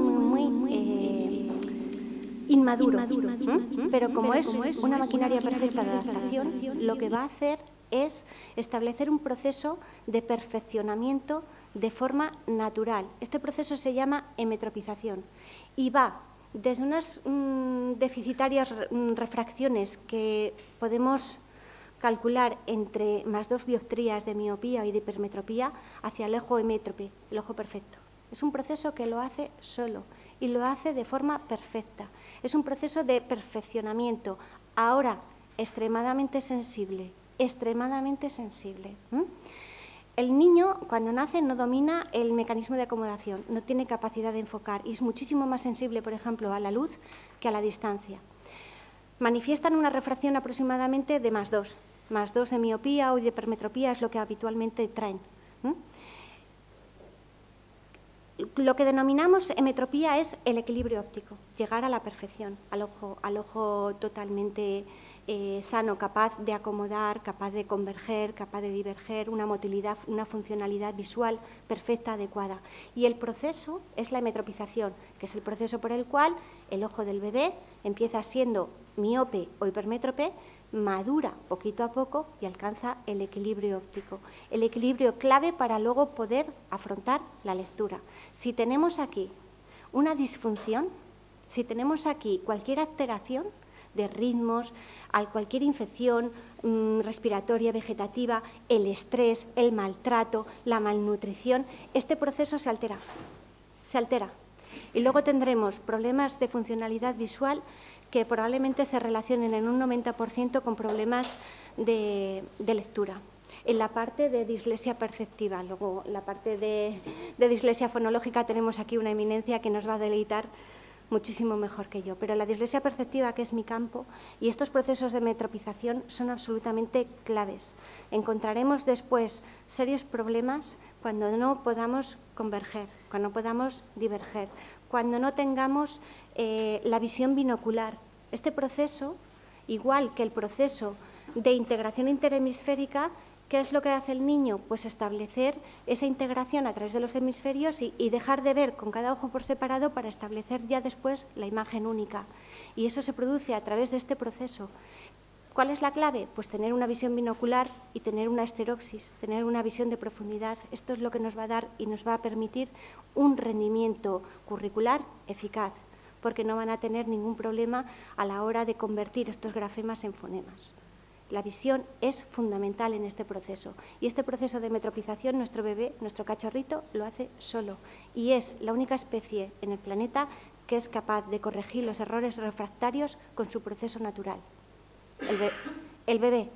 inmaduro, pero como es una maquinaria perfecta de adaptación, lo que va a hacer es establecer un proceso de perfeccionamiento de forma natural. Este proceso se llama emetropización y va desde unas deficitarias refracciones que podemos calcular entre +2 dioptrías de miopía y de hipermetropía hacia el ojo emétrope, el ojo perfecto. Es un proceso que lo hace solo y lo hace de forma perfecta. Es un proceso de perfeccionamiento, ahora extremadamente sensible, extremadamente sensible. El niño, cuando nace, no domina el mecanismo de acomodación, no tiene capacidad de enfocar y es muchísimo más sensible, por ejemplo, a la luz que a la distancia. Manifiestan una refracción aproximadamente de +2 de miopía o de hipermetropía es lo que habitualmente traen. Lo que denominamos emetropía es el equilibrio óptico, llegar a la perfección, al ojo totalmente sano, capaz de acomodar, capaz de converger, capaz de diverger, una motilidad, una funcionalidad visual perfecta, adecuada. Y el proceso es la emetropización, que es el proceso por el cual el ojo del bebé empieza siendo miope o hipermétrope, madura poquito a poco y alcanza el equilibrio óptico. El equilibrio clave para luego poder afrontar la lectura. Si tenemos aquí una disfunción, si tenemos aquí cualquier alteración de ritmos, cualquier infección respiratoria, vegetativa, el estrés, el maltrato, la malnutrición, este proceso se altera. Y luego tendremos problemas de funcionalidad visual que probablemente se relacionen en un 90% con problemas de lectura. En la parte de dislexia perceptiva, luego la parte de dislexia fonológica tenemos aquí una eminencia que nos va a deleitar muchísimo mejor que yo, pero la dislexia perceptiva, que es mi campo, y estos procesos de metropización son absolutamente claves. Encontraremos después serios problemas cuando no podamos converger, cuando no podamos diverger, cuando no tengamos la visión binocular. Este proceso, igual que el proceso de integración interhemisférica, ¿Qué es lo que hace el niño? Pues establecer esa integración a través de los hemisferios y dejar de ver con cada ojo por separado para establecer ya después la imagen única. Y eso se produce a través de este proceso. ¿Cuál es la clave? Pues tener una visión binocular y tener una estereopsis, tener una visión de profundidad. Esto es lo que nos va a dar y nos va a permitir un rendimiento curricular eficaz, porque no van a tener ningún problema a la hora de convertir estos grafemas en fonemas. La visión es fundamental en este proceso y este proceso de metropización nuestro bebé, nuestro cachorrito, lo hace solo y es la única especie en el planeta que es capaz de corregir los errores refractarios con su proceso natural. El bebé.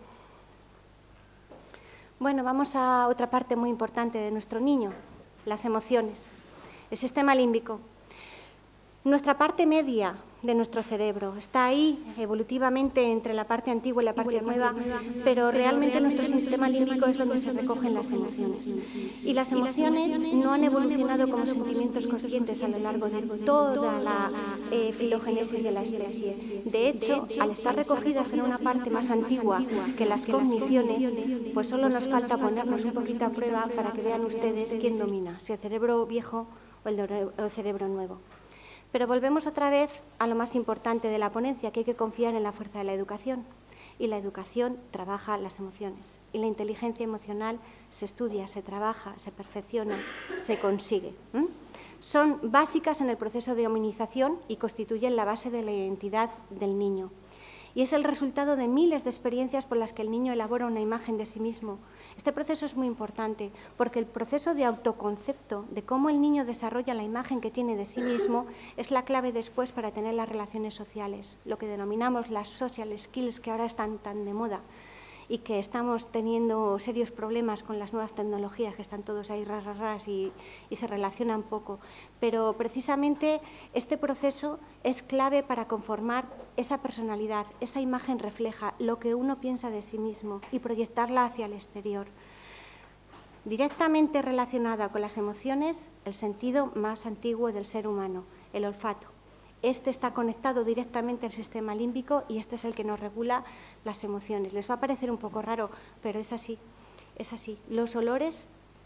Bueno, vamos a otra parte muy importante de nuestro niño, las emociones, el sistema límbico. Nuestra parte media de nuestro cerebro está ahí evolutivamente entre la parte antigua y la parte nueva, pero realmente nuestro sistema límbico es donde se recogen las emociones. Y las emociones no han evolucionado como sentimientos conscientes a lo largo de toda la filogénesis de la especie. De hecho, al estar recogidas en una parte más antigua que las cogniciones, pues solo nos falta ponernos un poquito a prueba para que vean ustedes quién domina, si el cerebro viejo o el cerebro nuevo. Pero volvemos otra vez a lo más importante de la ponencia, que hay que confiar en la fuerza de la educación. Y la educación trabaja las emociones. Y la inteligencia emocional se estudia, se trabaja, se perfecciona, se consigue. Son básicas en el proceso de hominización y constituyen la base de la identidad del niño. Y es el resultado de miles de experiencias por las que el niño elabora una imagen de sí mismo. Este proceso es muy importante porque el proceso de autoconcepto, de cómo el niño desarrolla la imagen que tiene de sí mismo, es la clave después para tener las relaciones sociales, lo que denominamos las social skills, que ahora están tan de moda y que estamos teniendo serios problemas con las nuevas tecnologías, que están todos ahí ras y se relacionan poco. Pero precisamente este proceso es clave para conformar esa personalidad, esa imagen refleja lo que uno piensa de sí mismo y proyectarla hacia el exterior. Directamente relacionada con las emociones, el sentido más antiguo del ser humano, el olfato. Este está conectado directamente al sistema límbico y este es el que nos regula las emociones. Les va a parecer un poco raro, pero es así, es así. Los olores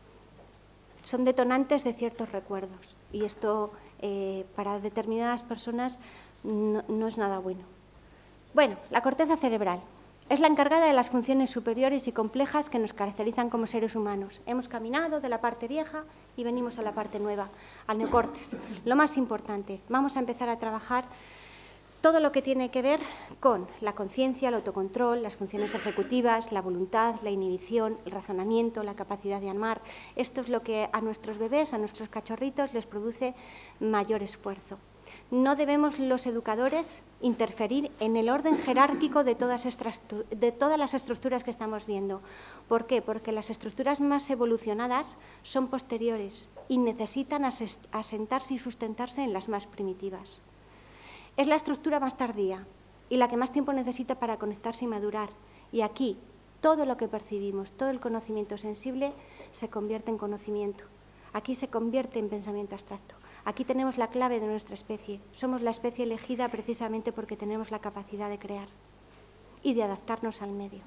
son detonantes de ciertos recuerdos y esto para determinadas personas no es nada bueno. Bueno, la corteza cerebral es la encargada de las funciones superiores y complejas que nos caracterizan como seres humanos. Hemos caminado de la parte vieja y venimos a la parte nueva, al neocórtex. Lo más importante, vamos a empezar a trabajar todo lo que tiene que ver con la conciencia, el autocontrol, las funciones ejecutivas, la voluntad, la inhibición, el razonamiento, la capacidad de amar. Esto es lo que a nuestros bebés, a nuestros cachorritos, les produce mayor esfuerzo. No debemos los educadores interferir en el orden jerárquico de todas las estructuras que estamos viendo. ¿Por qué? Porque las estructuras más evolucionadas son posteriores y necesitan asentarse y sustentarse en las más primitivas. Es la estructura más tardía y la que más tiempo necesita para conectarse y madurar. Y aquí todo lo que percibimos, todo el conocimiento sensible se convierte en conocimiento. Aquí se convierte en pensamiento abstracto. Aquí tenemos la clave de nuestra especie. Somos la especie elegida precisamente porque tenemos la capacidad de crear y de adaptarnos al medio.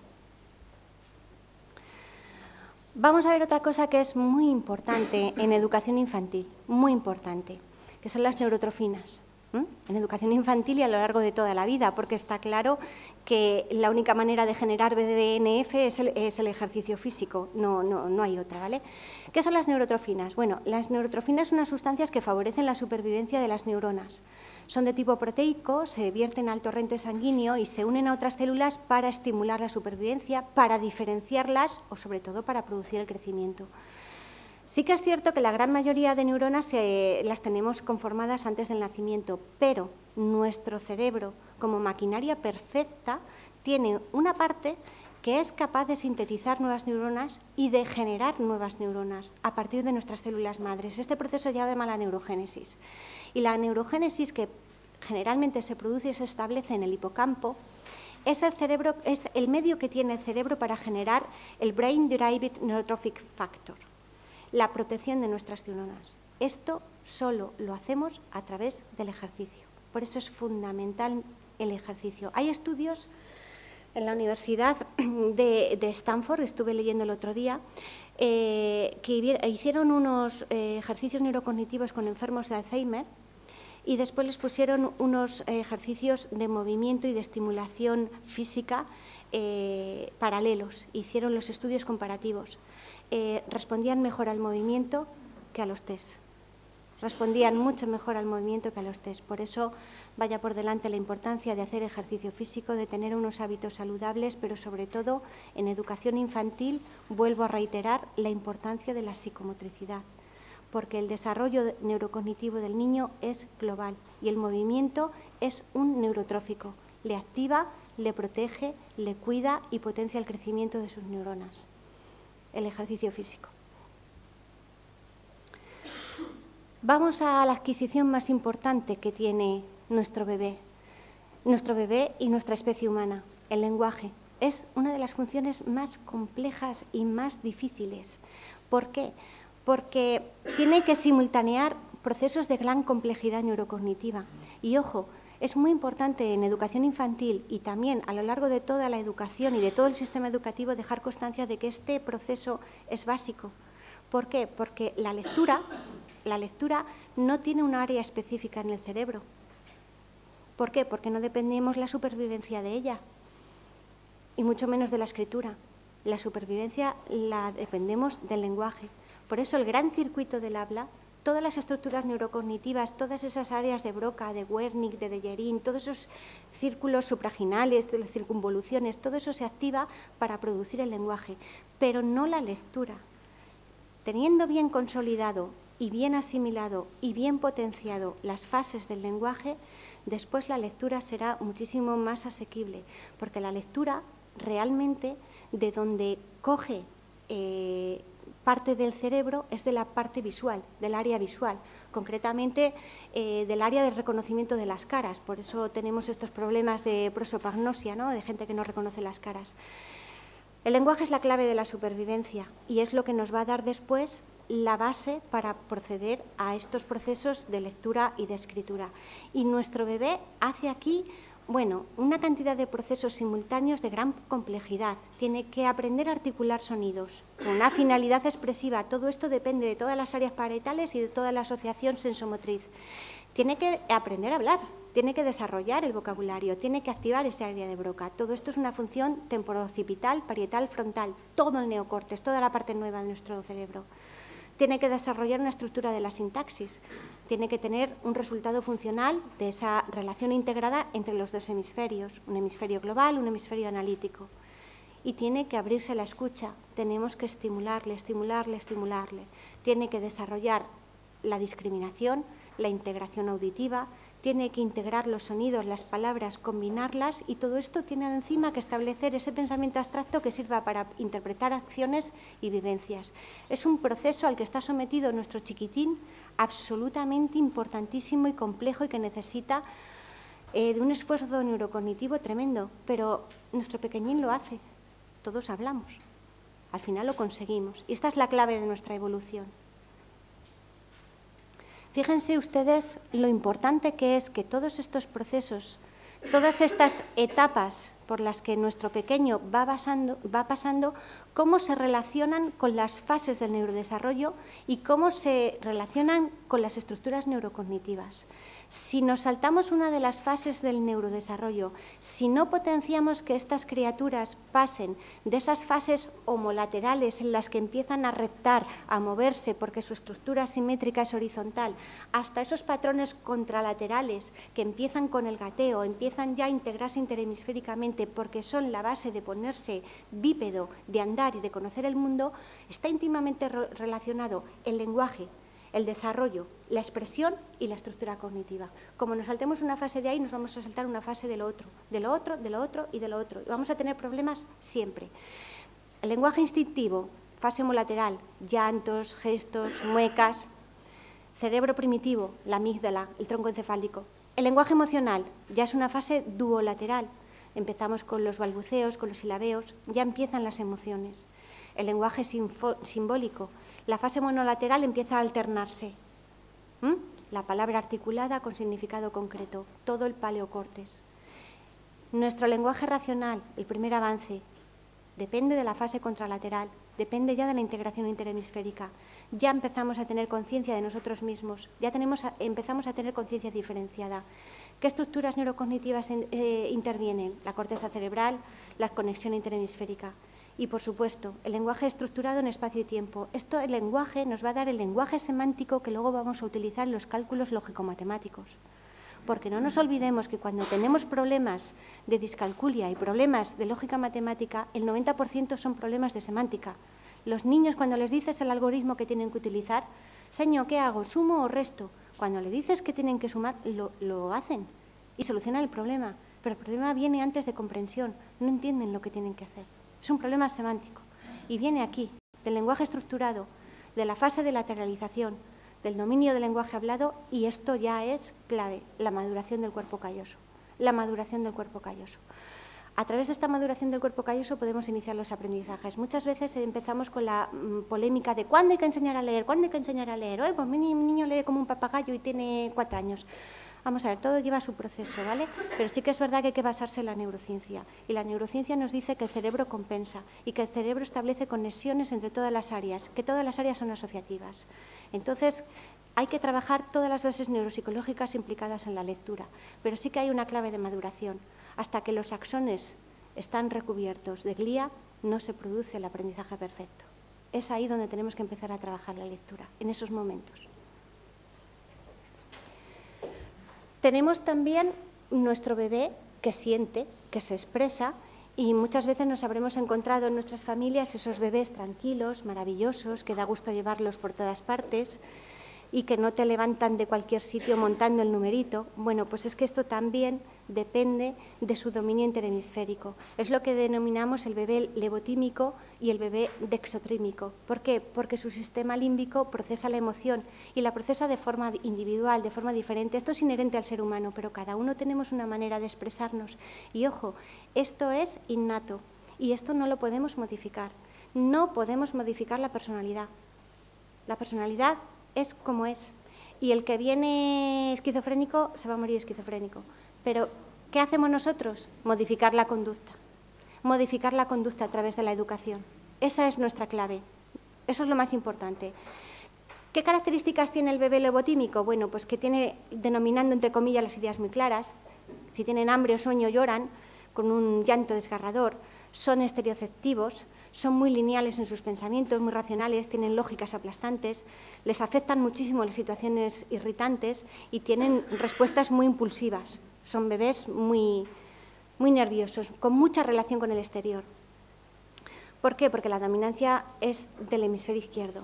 Vamos a ver otra cosa que es muy importante en educación infantil, muy importante, que son las neurotrofinas. En educación infantil y a lo largo de toda la vida, porque está claro que la única manera de generar BDNF es el ejercicio físico, no hay otra, ¿vale? ¿Qué son las neurotrofinas? Bueno, las neurotrofinas son unas sustancias que favorecen la supervivencia de las neuronas. Son de tipo proteico, se vierten al torrente sanguíneo y se unen a otras células para estimular la supervivencia, para diferenciarlas o sobre todo para producir el crecimiento. Sí que es cierto que la gran mayoría de neuronas las tenemos conformadas antes del nacimiento, pero nuestro cerebro, como maquinaria perfecta, tiene una parte que es capaz de sintetizar nuevas neuronas y de generar nuevas neuronas a partir de nuestras células madres. Este proceso se llama la neurogénesis. Y la neurogénesis, que generalmente se produce y se establece en el hipocampo, es el medio que tiene el cerebro para generar el Brain Derived Neurotrophic Factor, la protección de nuestras neuronas. Esto solo lo hacemos a través del ejercicio. Por eso es fundamental el ejercicio. Hay estudios en la Universidad de Stanford, estuve leyendo el otro día, que hicieron unos ejercicios neurocognitivos con enfermos de Alzheimer y después les pusieron unos ejercicios de movimiento y de estimulación física paralelos. Hicieron los estudios comparativos. Respondían mejor al movimiento que a los test. Respondían mucho mejor al movimiento que a los test. Por eso vaya por delante la importancia de hacer ejercicio físico, de tener unos hábitos saludables, pero sobre todo en educación infantil vuelvo a reiterar la importancia de la psicomotricidad, porque el desarrollo neurocognitivo del niño es global y el movimiento es un neurotrófico. Le activa, le protege, le cuida y potencia el crecimiento de sus neuronas. El ejercicio físico. Vamos a la adquisición más importante que tiene nuestro bebé y nuestra especie humana, el lenguaje. Es una de las funciones más complejas y más difíciles. ¿Por qué? Porque tiene que simultanear procesos de gran complejidad neurocognitiva. Y ojo, es muy importante en educación infantil y también a lo largo de toda la educación y de todo el sistema educativo dejar constancia de que este proceso es básico. ¿Por qué? Porque la lectura no tiene un área específica en el cerebro. ¿Por qué? Porque no dependemos la supervivencia de ella, y mucho menos de la escritura. La supervivencia la dependemos del lenguaje. Por eso el gran circuito del habla, todas las estructuras neurocognitivas, todas esas áreas de Broca, de Wernicke, de Dejerin, todos esos círculos supraginales, de las circunvoluciones, todo eso se activa para producir el lenguaje, pero no la lectura. Teniendo bien consolidado y bien asimilado y bien potenciado las fases del lenguaje, después la lectura será muchísimo más asequible, porque la lectura realmente de donde coge parte del cerebro es de la parte visual, del área visual, concretamente del área del reconocimiento de las caras. Por eso tenemos estos problemas de prosopagnosia, ¿no?, de gente que no reconoce las caras. El lenguaje es la clave de la supervivencia y es lo que nos va a dar después la base para proceder a estos procesos de lectura y de escritura. Y nuestro bebé hace aquí, bueno, una cantidad de procesos simultáneos de gran complejidad. Tiene que aprender a articular sonidos con una finalidad expresiva. Todo esto depende de todas las áreas parietales y de toda la asociación sensomotriz. Tiene que aprender a hablar, tiene que desarrollar el vocabulario, tiene que activar ese área de Broca. Todo esto es una función temporocipital, parietal, frontal, todo el neocórtex, toda la parte nueva de nuestro cerebro. Tiene que desarrollar una estructura de la sintaxis, tiene que tener un resultado funcional de esa relación integrada entre los dos hemisferios, un hemisferio global, un hemisferio analítico. Y tiene que abrirse la escucha, tenemos que estimularle. Tiene que desarrollar la discriminación, la integración auditiva, tiene que integrar los sonidos, las palabras, combinarlas, y todo esto tiene encima que establecer ese pensamiento abstracto que sirva para interpretar acciones y vivencias. Es un proceso al que está sometido nuestro chiquitín absolutamente importantísimo y complejo y que necesita de un esfuerzo neurocognitivo tremendo, pero nuestro pequeñín lo hace, todos hablamos, al final lo conseguimos y esta es la clave de nuestra evolución. Fíjense ustedes lo importante que es que todos estos procesos, todas estas etapas por las que nuestro pequeño va pasando, cómo se relacionan con las fases del neurodesarrollo y cómo se relacionan con las estructuras neurocognitivas. Si nos saltamos una de las fases del neurodesarrollo, si no potenciamos que estas criaturas pasen de esas fases homolaterales en las que empiezan a reptar, a moverse porque su estructura simétrica es horizontal, hasta esos patrones contralaterales que empiezan con el gateo, empiezan ya a integrarse interhemisféricamente porque son la base de ponerse bípedo, de andar y de conocer el mundo, está íntimamente relacionado el lenguaje, el desarrollo, la expresión y la estructura cognitiva. Como nos saltemos una fase de ahí, nos vamos a saltar una fase de lo otro, de lo otro, de lo otro y de lo otro. Y vamos a tener problemas siempre. El lenguaje instintivo, fase homolateral, llantos, gestos, muecas. Cerebro primitivo, la amígdala, el tronco encefálico. El lenguaje emocional ya es una fase duolateral. Empezamos con los balbuceos, con los silabeos, ya empiezan las emociones. El lenguaje simbólico, la fase monolateral empieza a alternarse. La palabra articulada con significado concreto, todo el paleocórtex. Nuestro lenguaje racional, el primer avance, depende de la fase contralateral, depende ya de la integración interhemisférica. Ya empezamos a tener conciencia de nosotros mismos, ya empezamos a tener conciencia diferenciada. ¿Qué estructuras neurocognitivas intervienen? La corteza cerebral, la conexión interhemisférica. Y, por supuesto, el lenguaje estructurado en espacio y tiempo. El lenguaje nos va a dar el lenguaje semántico que luego vamos a utilizar en los cálculos lógico-matemáticos. Porque no nos olvidemos que cuando tenemos problemas de discalculia y problemas de lógica matemática, el 90% son problemas de semántica. Los niños, cuando les dices el algoritmo que tienen que utilizar, señor, ¿qué hago? ¿Sumo o resto? Cuando le dices que tienen que sumar, lo hacen y solucionan el problema. Pero el problema viene antes de comprensión, no entienden lo que tienen que hacer. Es un problema semántico y viene aquí, del lenguaje estructurado, de la fase de lateralización, del dominio del lenguaje hablado, y esto ya es clave, la maduración del cuerpo calloso. La maduración del cuerpo calloso. A través de esta maduración del cuerpo calloso podemos iniciar los aprendizajes. Muchas veces empezamos con la polémica de ¿cuándo hay que enseñar a leer? ¿Cuándo hay que enseñar a leer? Pues mi niño lee como un papagayo y tiene 4 años. Vamos a ver, todo lleva su proceso, ¿vale? Pero sí que es verdad que hay que basarse en la neurociencia. Y la neurociencia nos dice que el cerebro compensa y que el cerebro establece conexiones entre todas las áreas, que todas las áreas son asociativas. Entonces, hay que trabajar todas las bases neuropsicológicas implicadas en la lectura, pero sí que hay una clave de maduración. Hasta que los axones están recubiertos de glía, no se produce el aprendizaje perfecto. Es ahí donde tenemos que empezar a trabajar la lectura, en esos momentos. Tenemos también nuestro bebé que siente, que se expresa, y muchas veces nos habremos encontrado en nuestras familias esos bebés tranquilos, maravillosos, que da gusto llevarlos por todas partes y que no te levantan de cualquier sitio montando el numerito. Bueno, pues es que esto también depende de su dominio interhemisférico. Es lo que denominamos el bebé levotímico y el bebé dexotrímico. ¿Por qué? Porque su sistema límbico procesa la emoción y la procesa de forma individual, de forma diferente. Esto es inherente al ser humano, pero cada uno tenemos una manera de expresarnos. Y ojo, esto es innato y esto no lo podemos modificar. No podemos modificar la personalidad. La personalidad es como es. Y el que viene esquizofrénico se va a morir esquizofrénico. Pero, ¿qué hacemos nosotros? Modificar la conducta. Modificar la conducta a través de la educación. Esa es nuestra clave. Eso es lo más importante. ¿Qué características tiene el bebé levotímico? Bueno, pues que tiene, denominando entre comillas, las ideas muy claras. Si tienen hambre o sueño, lloran con un llanto desgarrador. Son estereoceptivos, son muy lineales en sus pensamientos, muy racionales, tienen lógicas aplastantes, les afectan muchísimo las situaciones irritantes y tienen respuestas muy impulsivas. Son bebés muy nerviosos, con mucha relación con el exterior. ¿Por qué? Porque la dominancia es del hemisferio izquierdo.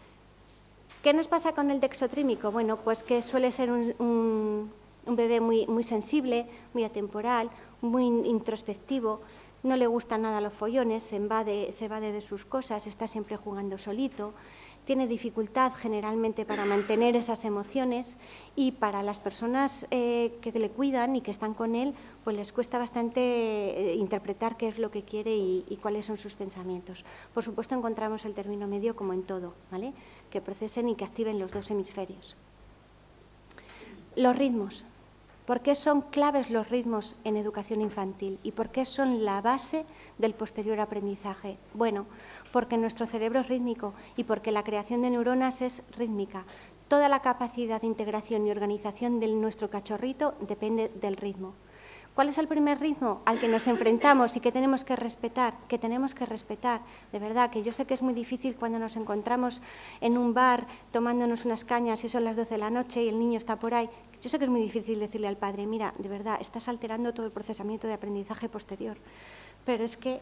¿Qué nos pasa con el dexotrímico? Bueno, pues que suele ser un bebé muy sensible, muy atemporal, muy introspectivo. No le gustan nada los follones, se evade de sus cosas, está siempre jugando solito, tiene dificultad generalmente para mantener esas emociones y para las personas que le cuidan y que están con él, pues les cuesta bastante interpretar qué es lo que quiere y cuáles son sus pensamientos. Por supuesto, encontramos el término medio como en todo, ¿vale? Que procesen y que activen los dos hemisferios. Los ritmos. ¿Por qué son claves los ritmos en educación infantil? ¿Y por qué son la base del posterior aprendizaje? Bueno, porque nuestro cerebro es rítmico y porque la creación de neuronas es rítmica. Toda la capacidad de integración y organización de nuestro cachorrito depende del ritmo. ¿Cuál es el primer ritmo al que nos enfrentamos y que tenemos que respetar? Que tenemos que respetar, de verdad, que yo sé que es muy difícil cuando nos encontramos en un bar tomándonos unas cañas y son las 12 de la noche y el niño está por ahí. Yo sé que es muy difícil decirle al padre, mira, de verdad, estás alterando todo el procesamiento de aprendizaje posterior. Pero es que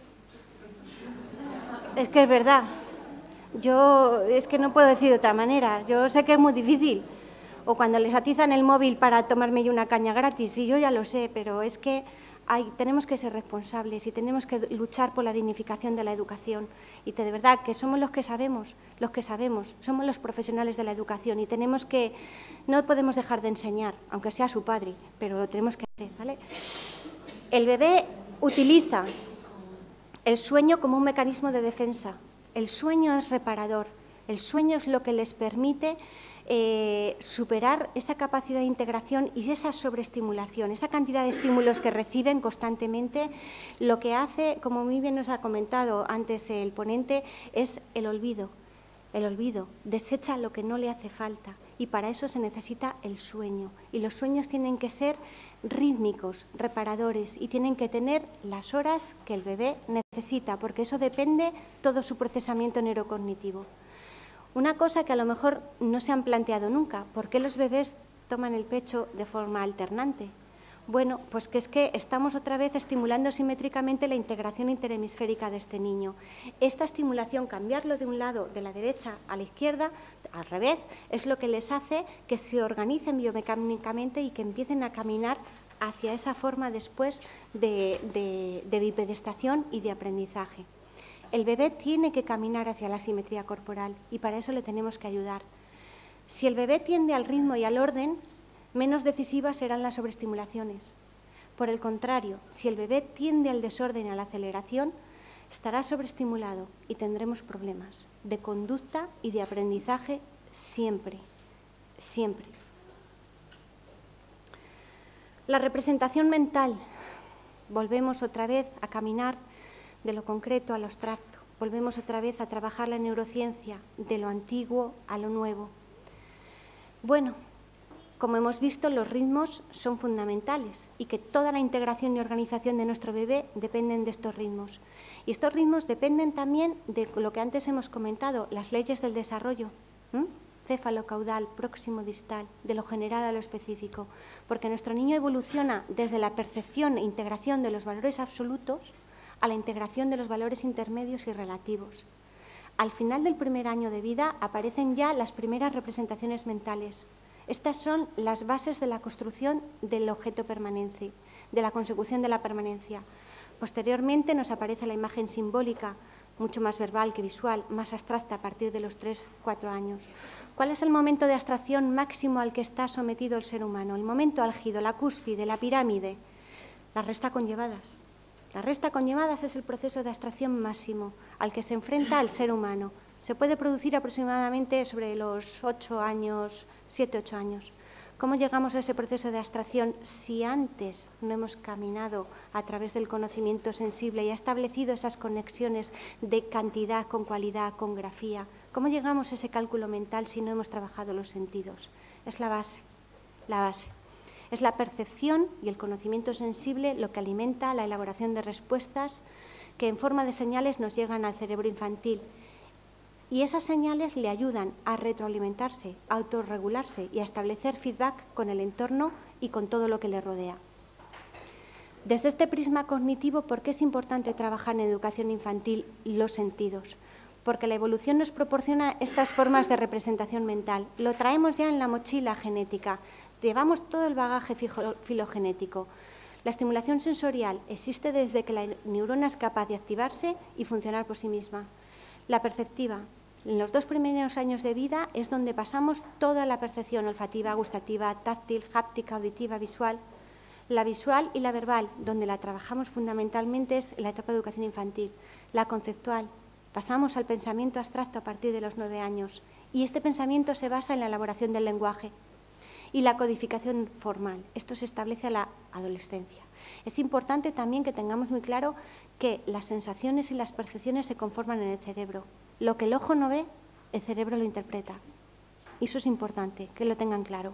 es verdad. Yo es que no puedo decir de otra manera. Yo sé que es muy difícil. O cuando les atizan el móvil para tomarme yo una caña gratis, y yo ya lo sé, pero es que tenemos que ser responsables y tenemos que luchar por la dignificación de la educación. Y de verdad que somos los que sabemos, somos los profesionales de la educación y no podemos dejar de enseñar, aunque sea su padre, pero lo tenemos que hacer, ¿vale? El bebé utiliza el sueño como un mecanismo de defensa. El sueño es reparador. El sueño es lo que les permite superar esa capacidad de integración y esa sobreestimulación, esa cantidad de estímulos que reciben constantemente, lo que hace, como muy bien nos ha comentado antes el ponente, es el olvido. El olvido, desecha lo que no le hace falta y para eso se necesita el sueño. Y los sueños tienen que ser rítmicos, reparadores y tienen que tener las horas que el bebé necesita, porque eso depende todo su procesamiento neurocognitivo. Una cosa que a lo mejor no se han planteado nunca, ¿por qué los bebés toman el pecho de forma alternante? Bueno, pues que es que estamos otra vez estimulando simétricamente la integración interhemisférica de este niño. Esta estimulación, cambiarlo de un lado, de la derecha a la izquierda, al revés, es lo que les hace que se organicen biomecánicamente y que empiecen a caminar hacia esa forma después de bipedestación y de aprendizaje. El bebé tiene que caminar hacia la simetría corporal y para eso le tenemos que ayudar. Si el bebé tiende al ritmo y al orden, menos decisivas serán las sobreestimulaciones. Por el contrario, si el bebé tiende al desorden y a la aceleración, estará sobreestimulado y tendremos problemas de conducta y de aprendizaje siempre, siempre. La representación mental. Volvemos otra vez a caminar de lo concreto a lo abstracto. Volvemos otra vez a trabajar la neurociencia, de lo antiguo a lo nuevo. Bueno, como hemos visto, los ritmos son fundamentales y que toda la integración y organización de nuestro bebé dependen de estos ritmos. Y estos ritmos dependen también de lo que antes hemos comentado, las leyes del desarrollo, céfalo, caudal, próximo, distal, de lo general a lo específico, porque nuestro niño evoluciona desde la percepción e integración de los valores absolutos a la integración de los valores intermedios y relativos. Al final del primer año de vida aparecen ya las primeras representaciones mentales. Estas son las bases de la construcción del objeto permanente, de la consecución de la permanencia. Posteriormente nos aparece la imagen simbólica, mucho más verbal que visual, más abstracta a partir de los 3-4 años. ¿Cuál es el momento de abstracción máximo al que está sometido el ser humano? El momento álgido, la cúspide, la pirámide, la resta conllevadas. La resta conllevadas es el proceso de abstracción máximo al que se enfrenta el ser humano. Se puede producir aproximadamente sobre los 8 años, 7-8 años. ¿Cómo llegamos a ese proceso de abstracción si antes no hemos caminado a través del conocimiento sensible y ha establecido esas conexiones de cantidad con cualidad, con grafía? ¿Cómo llegamos a ese cálculo mental si no hemos trabajado los sentidos? Es la base, la base. Es la percepción y el conocimiento sensible lo que alimenta la elaboración de respuestas que en forma de señales nos llegan al cerebro infantil. Y esas señales le ayudan a retroalimentarse, a autorregularse y a establecer feedback con el entorno y con todo lo que le rodea. Desde este prisma cognitivo, ¿por qué es importante trabajar en educación infantil los sentidos? Porque la evolución nos proporciona estas formas de representación mental. Lo traemos ya en la mochila genética. Llevamos todo el bagaje filogenético. La estimulación sensorial existe desde que la neurona es capaz de activarse y funcionar por sí misma. La perceptiva. En los 2 primeros años de vida es donde pasamos toda la percepción olfativa, gustativa, táctil, háptica, auditiva, visual. La visual y la verbal, donde la trabajamos fundamentalmente, es la etapa de educación infantil. La conceptual. Pasamos al pensamiento abstracto a partir de los 9 años. Y este pensamiento se basa en la elaboración del lenguaje. Y la codificación formal. Esto se establece a la adolescencia. Es importante también que tengamos muy claro que las sensaciones y las percepciones se conforman en el cerebro. Lo que el ojo no ve, el cerebro lo interpreta. Y eso es importante, que lo tengan claro.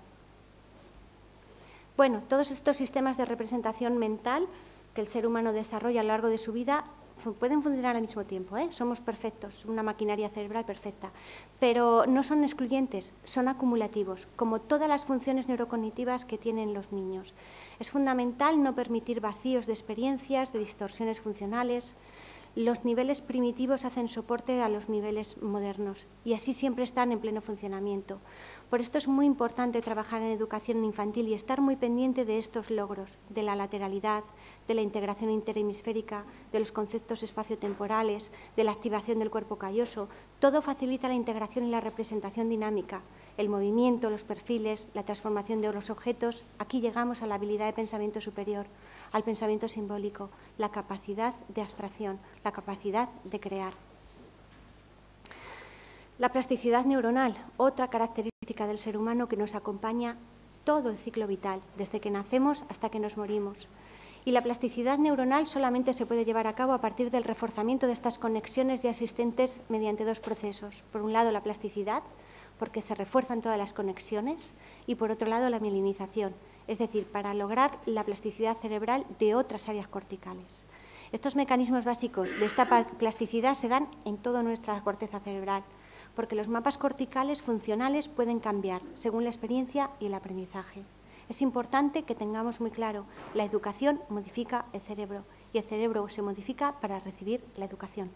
Bueno, todos estos sistemas de representación mental que el ser humano desarrolla a lo largo de su vida pueden funcionar al mismo tiempo, ¿eh? Somos perfectos, una maquinaria cerebral perfecta, pero no son excluyentes, son acumulativos, como todas las funciones neurocognitivas que tienen los niños. Es fundamental no permitir vacíos de experiencias, de distorsiones funcionales. Los niveles primitivos hacen soporte a los niveles modernos y así siempre están en pleno funcionamiento. Por esto es muy importante trabajar en educación infantil y estar muy pendiente de estos logros, de la lateralidad, de la integración interhemisférica, de los conceptos espaciotemporales, de la activación del cuerpo calloso. Todo facilita la integración y la representación dinámica, el movimiento, los perfiles, la transformación de los objetos. Aquí llegamos a la habilidad de pensamiento superior, al pensamiento simbólico, la capacidad de abstracción, la capacidad de crear. La plasticidad neuronal, otra característica del ser humano que nos acompaña todo el ciclo vital, desde que nacemos hasta que nos morimos. Y la plasticidad neuronal solamente se puede llevar a cabo a partir del reforzamiento de estas conexiones ya existentes mediante dos procesos. Por un lado, la plasticidad, porque se refuerzan todas las conexiones, y por otro lado, la mielinización, es decir, para lograr la plasticidad cerebral de otras áreas corticales. Estos mecanismos básicos de esta plasticidad se dan en toda nuestra corteza cerebral, porque los mapas corticales funcionales pueden cambiar según la experiencia y el aprendizaje. Es importante que tengamos muy claro, la educación modifica el cerebro y el cerebro se modifica para recibir la educación.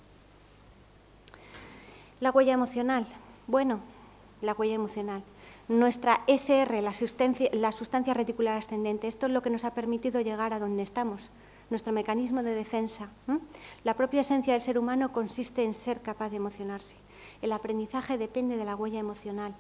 La huella emocional. Bueno, la huella emocional. Nuestra SR, la sustancia reticular ascendente, esto es lo que nos ha permitido llegar a donde estamos, nuestro mecanismo de defensa. La propia esencia del ser humano consiste en ser capaz de emocionarse. El aprendizaje depende de la huella emocional,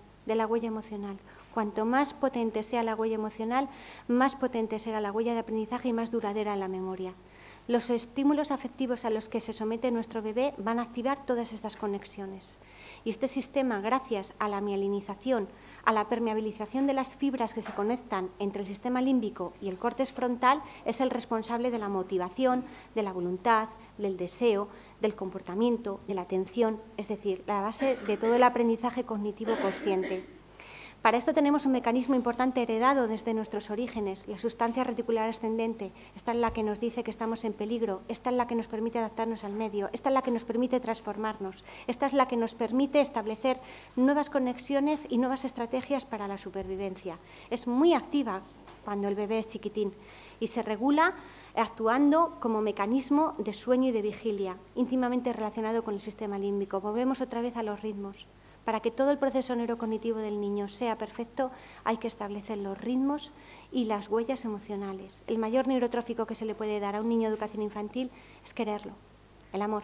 Cuanto más potente sea la huella emocional, más potente será la huella de aprendizaje y más duradera la memoria. Los estímulos afectivos a los que se somete nuestro bebé van a activar todas estas conexiones. Y este sistema, gracias a la mielinización, a la permeabilización de las fibras que se conectan entre el sistema límbico y el córtex frontal, es el responsable de la motivación, de la voluntad, del deseo, del comportamiento, de la atención, es decir, la base de todo el aprendizaje cognitivo consciente. Para esto tenemos un mecanismo importante heredado desde nuestros orígenes, la sustancia reticular ascendente. Esta es la que nos dice que estamos en peligro, esta es la que nos permite adaptarnos al medio, esta es la que nos permite transformarnos, esta es la que nos permite establecer nuevas conexiones y nuevas estrategias para la supervivencia. Es muy activa cuando el bebé es chiquitín y se regula actuando como mecanismo de sueño y de vigilia, íntimamente relacionado con el sistema límbico. Volvemos otra vez a los ritmos. Para que todo el proceso neurocognitivo del niño sea perfecto, hay que establecer los ritmos y las huellas emocionales. El mayor neurotrófico que se le puede dar a un niño de educación infantil es quererlo, el amor.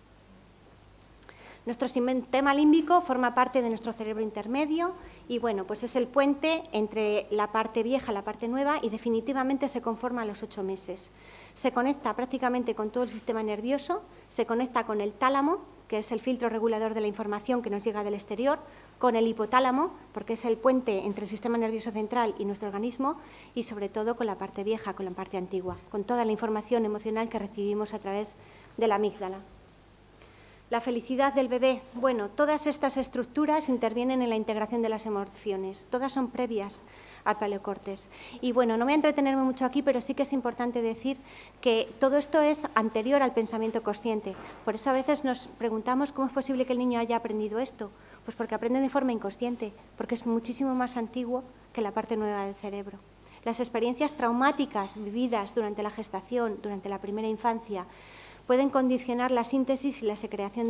Nuestro sistema límbico forma parte de nuestro cerebro intermedio y, bueno, pues es el puente entre la parte vieja y la parte nueva y definitivamente se conforma a los 8 meses. Se conecta prácticamente con todo el sistema nervioso, se conecta con el tálamo, que es el filtro regulador de la información que nos llega del exterior, con el hipotálamo, porque es el puente entre el sistema nervioso central y nuestro organismo, y sobre todo con la parte vieja, con la parte antigua, con toda la información emocional que recibimos a través de la amígdala. La felicidad del bebé. Bueno, todas estas estructuras intervienen en la integración de las emociones, todas son previas al paleocórtex. Y bueno, no voy a entretenerme mucho aquí, pero sí que es importante decir que todo esto es anterior al pensamiento consciente. Por eso a veces nos preguntamos cómo es posible que el niño haya aprendido esto. Pues porque aprende de forma inconsciente, porque es muchísimo más antiguo que la parte nueva del cerebro. Las experiencias traumáticas vividas durante la gestación, durante la primera infancia, pueden condicionar la síntesis y la secreción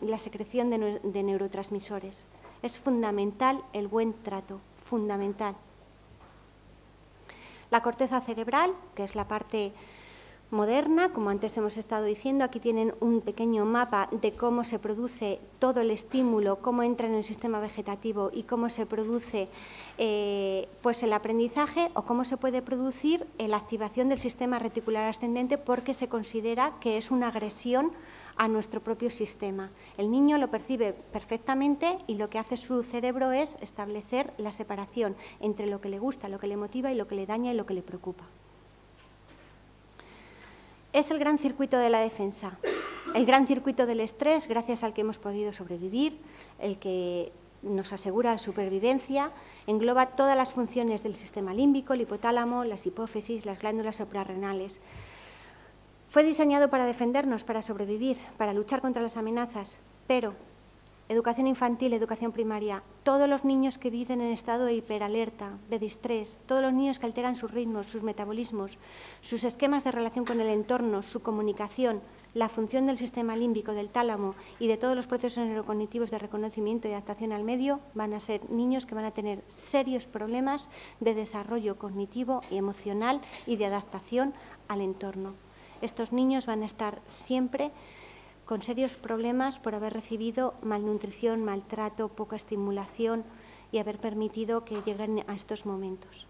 de neurotransmisores. Es fundamental el buen trato, fundamental. La corteza cerebral, que es la parte moderna, como antes hemos estado diciendo, aquí tienen un pequeño mapa de cómo se produce todo el estímulo, cómo entra en el sistema vegetativo y cómo se produce pues el aprendizaje o cómo se puede producir la activación del sistema reticular ascendente porque se considera que es una agresión a nuestro propio sistema. El niño lo percibe perfectamente y lo que hace su cerebro es establecer la separación entre lo que le gusta, lo que le motiva y lo que le daña y lo que le preocupa. Es el gran circuito de la defensa, el gran circuito del estrés gracias al que hemos podido sobrevivir, el que nos asegura la supervivencia, engloba todas las funciones del sistema límbico, el hipotálamo, las hipófisis, las glándulas suprarrenales. Fue diseñado para defendernos, para sobrevivir, para luchar contra las amenazas, pero educación infantil, educación primaria, todos los niños que viven en estado de hiperalerta, de distrés, todos los niños que alteran sus ritmos, sus metabolismos, sus esquemas de relación con el entorno, su comunicación, la función del sistema límbico, del tálamo y de todos los procesos neurocognitivos de reconocimiento y adaptación al medio, van a ser niños que van a tener serios problemas de desarrollo cognitivo y emocional y de adaptación al entorno. Estos niños van a estar siempre con serios problemas por haber recibido malnutrición, maltrato, poca estimulación y haber permitido que lleguen a estos momentos.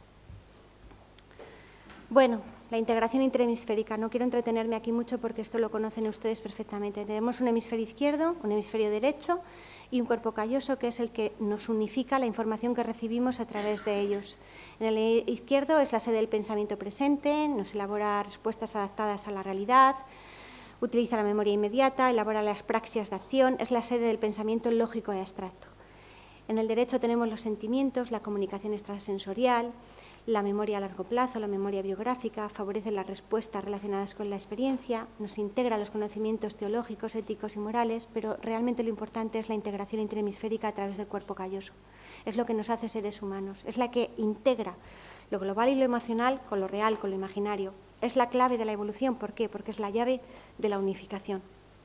Bueno, la integración interhemisférica. No quiero entretenerme aquí mucho porque esto lo conocen ustedes perfectamente. Tenemos un hemisferio izquierdo, un hemisferio derecho y un cuerpo calloso, que es el que nos unifica la información que recibimos a través de ellos. En el izquierdo es la sede del pensamiento presente, nos elabora respuestas adaptadas a la realidad, utiliza la memoria inmediata, elabora las praxias de acción, es la sede del pensamiento lógico y abstracto. En el derecho tenemos los sentimientos, la comunicación extrasensorial, la memoria a largo plazo, la memoria biográfica, favorece las respuestas relacionadas con la experiencia, nos integra los conocimientos teológicos, éticos y morales, pero realmente lo importante es la integración interhemisférica a través del cuerpo calloso. Es lo que nos hace seres humanos, es la que integra lo global y lo emocional con lo real, con lo imaginario. Es la clave de la evolución. ¿Por qué? Porque es la llave de la unificación.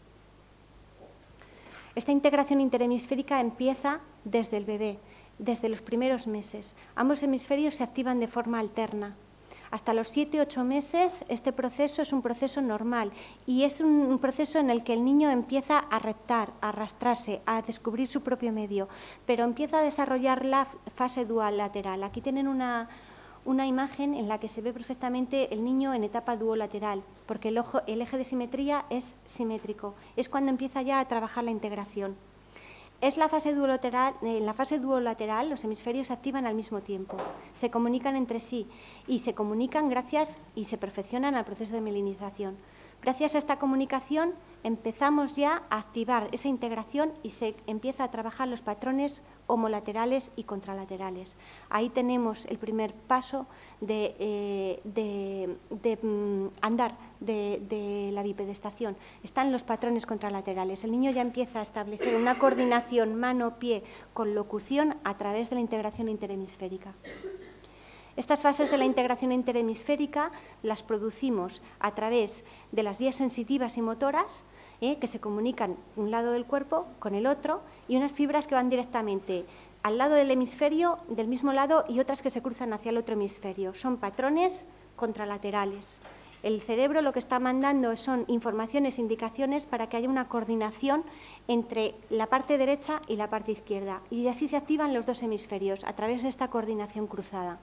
Esta integración interhemisférica empieza desde el bebé, desde los primeros meses. Ambos hemisferios se activan de forma alterna. Hasta los 7-8 meses este proceso es un proceso normal y es un proceso en el que el niño empieza a reptar, a arrastrarse, a descubrir su propio medio, pero empieza a desarrollar la fase dual lateral. Aquí tienen una imagen en la que se ve perfectamente el niño en etapa duolateral, porque el eje de simetría es simétrico. Es cuando empieza ya a trabajar la integración. En la fase duolateral los hemisferios se activan al mismo tiempo, se comunican entre sí y se comunican gracias y se perfeccionan al proceso de mielinización. Gracias a esta comunicación empezamos ya a activar esa integración y se empieza a trabajar los patrones homolaterales y contralaterales. Ahí tenemos el primer paso de andar de la bipedestación. Están los patrones contralaterales. El niño ya empieza a establecer una coordinación mano-pie con locución a través de la integración interhemisférica. Estas fases de la integración interhemisférica las producimos a través de las vías sensitivas y motoras, que se comunican un lado del cuerpo con el otro, y unas fibras que van directamente al lado del hemisferio, del mismo lado, y otras que se cruzan hacia el otro hemisferio. Son patrones contralaterales. El cerebro lo que está mandando son informaciones, indicaciones para que haya una coordinación entre la parte derecha y la parte izquierda, y así se activan los dos hemisferios a través de esta coordinación cruzada.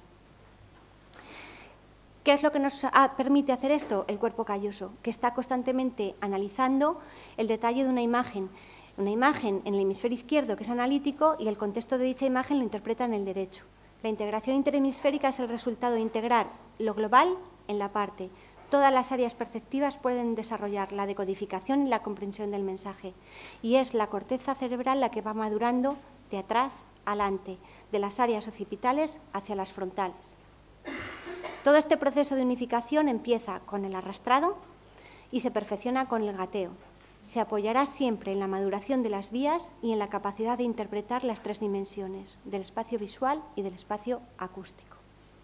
¿Qué es lo que nos permite hacer esto? El cuerpo calloso, que está constantemente analizando el detalle de una imagen en el hemisferio izquierdo, que es analítico, y el contexto de dicha imagen lo interpreta en el derecho. La integración interhemisférica es el resultado de integrar lo global en la parte. Todas las áreas perceptivas pueden desarrollar la decodificación y la comprensión del mensaje, y es la corteza cerebral la que va madurando de atrás adelante, de las áreas occipitales hacia las frontales. Todo este proceso de unificación empieza con el arrastrado y se perfecciona con el gateo. Se apoyará siempre en la maduración de las vías y en la capacidad de interpretar las tres dimensiones, del espacio visual y del espacio acústico.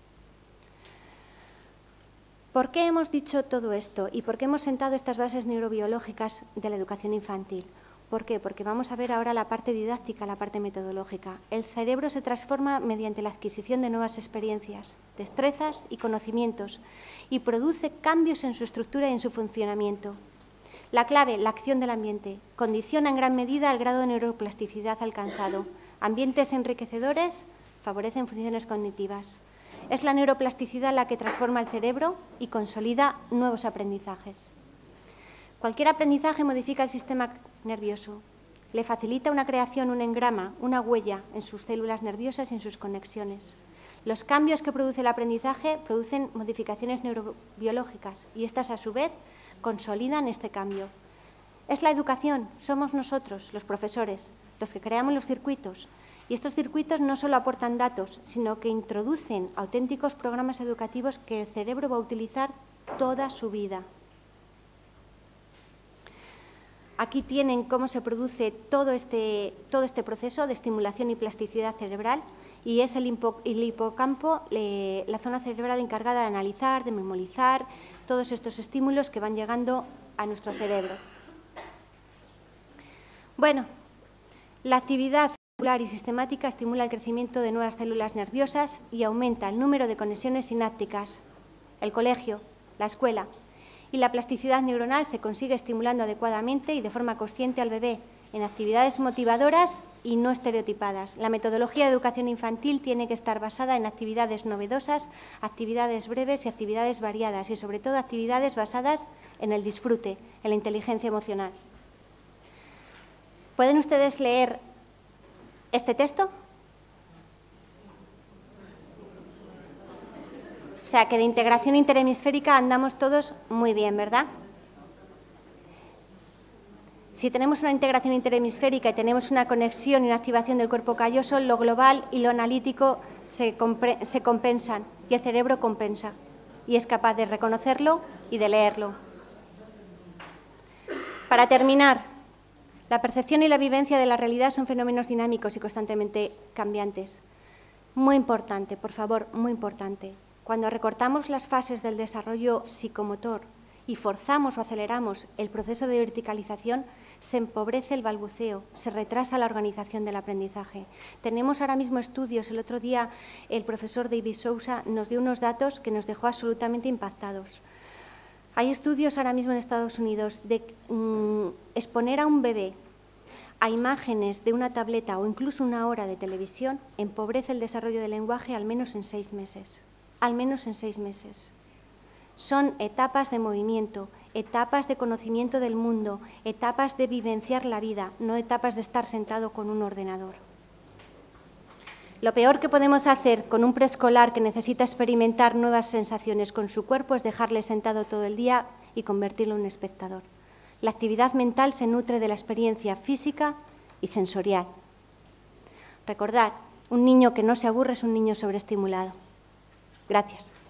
¿Por qué hemos dicho todo esto y por qué hemos sentado estas bases neurobiológicas de la educación infantil? ¿Por qué? Porque vamos a ver ahora la parte didáctica, la parte metodológica. El cerebro se transforma mediante la adquisición de nuevas experiencias, destrezas y conocimientos, y produce cambios en su estructura y en su funcionamiento. La clave, la acción del ambiente, condiciona en gran medida el grado de neuroplasticidad alcanzado. Ambientes enriquecedores favorecen funciones cognitivas. Es la neuroplasticidad la que transforma el cerebro y consolida nuevos aprendizajes. Cualquier aprendizaje modifica el sistema nervioso, le facilita una creación, un engrama, una huella en sus células nerviosas y en sus conexiones. Los cambios que produce el aprendizaje producen modificaciones neurobiológicas y estas, a su vez, consolidan este cambio. Es la educación, somos nosotros, los profesores, los que creamos los circuitos. Y estos circuitos no solo aportan datos, sino que introducen auténticos programas educativos que el cerebro va a utilizar toda su vida. Aquí tienen cómo se produce todo este proceso de estimulación y plasticidad cerebral, y es el hipocampo, la zona cerebral encargada de analizar, de memorizar todos estos estímulos que van llegando a nuestro cerebro. Bueno, la actividad celular y sistemática estimula el crecimiento de nuevas células nerviosas y aumenta el número de conexiones sinápticas. El colegio, la escuela. Y la plasticidad neuronal se consigue estimulando adecuadamente y de forma consciente al bebé en actividades motivadoras y no estereotipadas. La metodología de educación infantil tiene que estar basada en actividades novedosas, actividades breves y actividades variadas, y sobre todo actividades basadas en el disfrute, en la inteligencia emocional. Pueden ustedes leer este texto. O sea, que de integración interhemisférica andamos todos muy bien, ¿verdad? Si tenemos una integración interhemisférica y tenemos una conexión y una activación del cuerpo calloso, lo global y lo analítico se compensan y el cerebro compensa y es capaz de reconocerlo y de leerlo. Para terminar, la percepción y la vivencia de la realidad son fenómenos dinámicos y constantemente cambiantes. Muy importante, por favor, muy importante. Cuando recortamos las fases del desarrollo psicomotor y forzamos o aceleramos el proceso de verticalización, se empobrece el balbuceo, se retrasa la organización del aprendizaje. Tenemos ahora mismo estudios, el otro día el profesor David Sousa nos dio unos datos que nos dejó absolutamente impactados. Hay estudios ahora mismo en Estados Unidos de exponer a un bebé a imágenes de una tableta o incluso una hora de televisión empobrece el desarrollo del lenguaje al menos en 6 meses. Al menos en 6 meses. Son etapas de movimiento, etapas de conocimiento del mundo, etapas de vivenciar la vida, no etapas de estar sentado con un ordenador. Lo peor que podemos hacer con un preescolar que necesita experimentar nuevas sensaciones con su cuerpo es dejarle sentado todo el día y convertirlo en un espectador. La actividad mental se nutre de la experiencia física y sensorial. Recordad, un niño que no se aburre es un niño sobreestimulado. Gracias.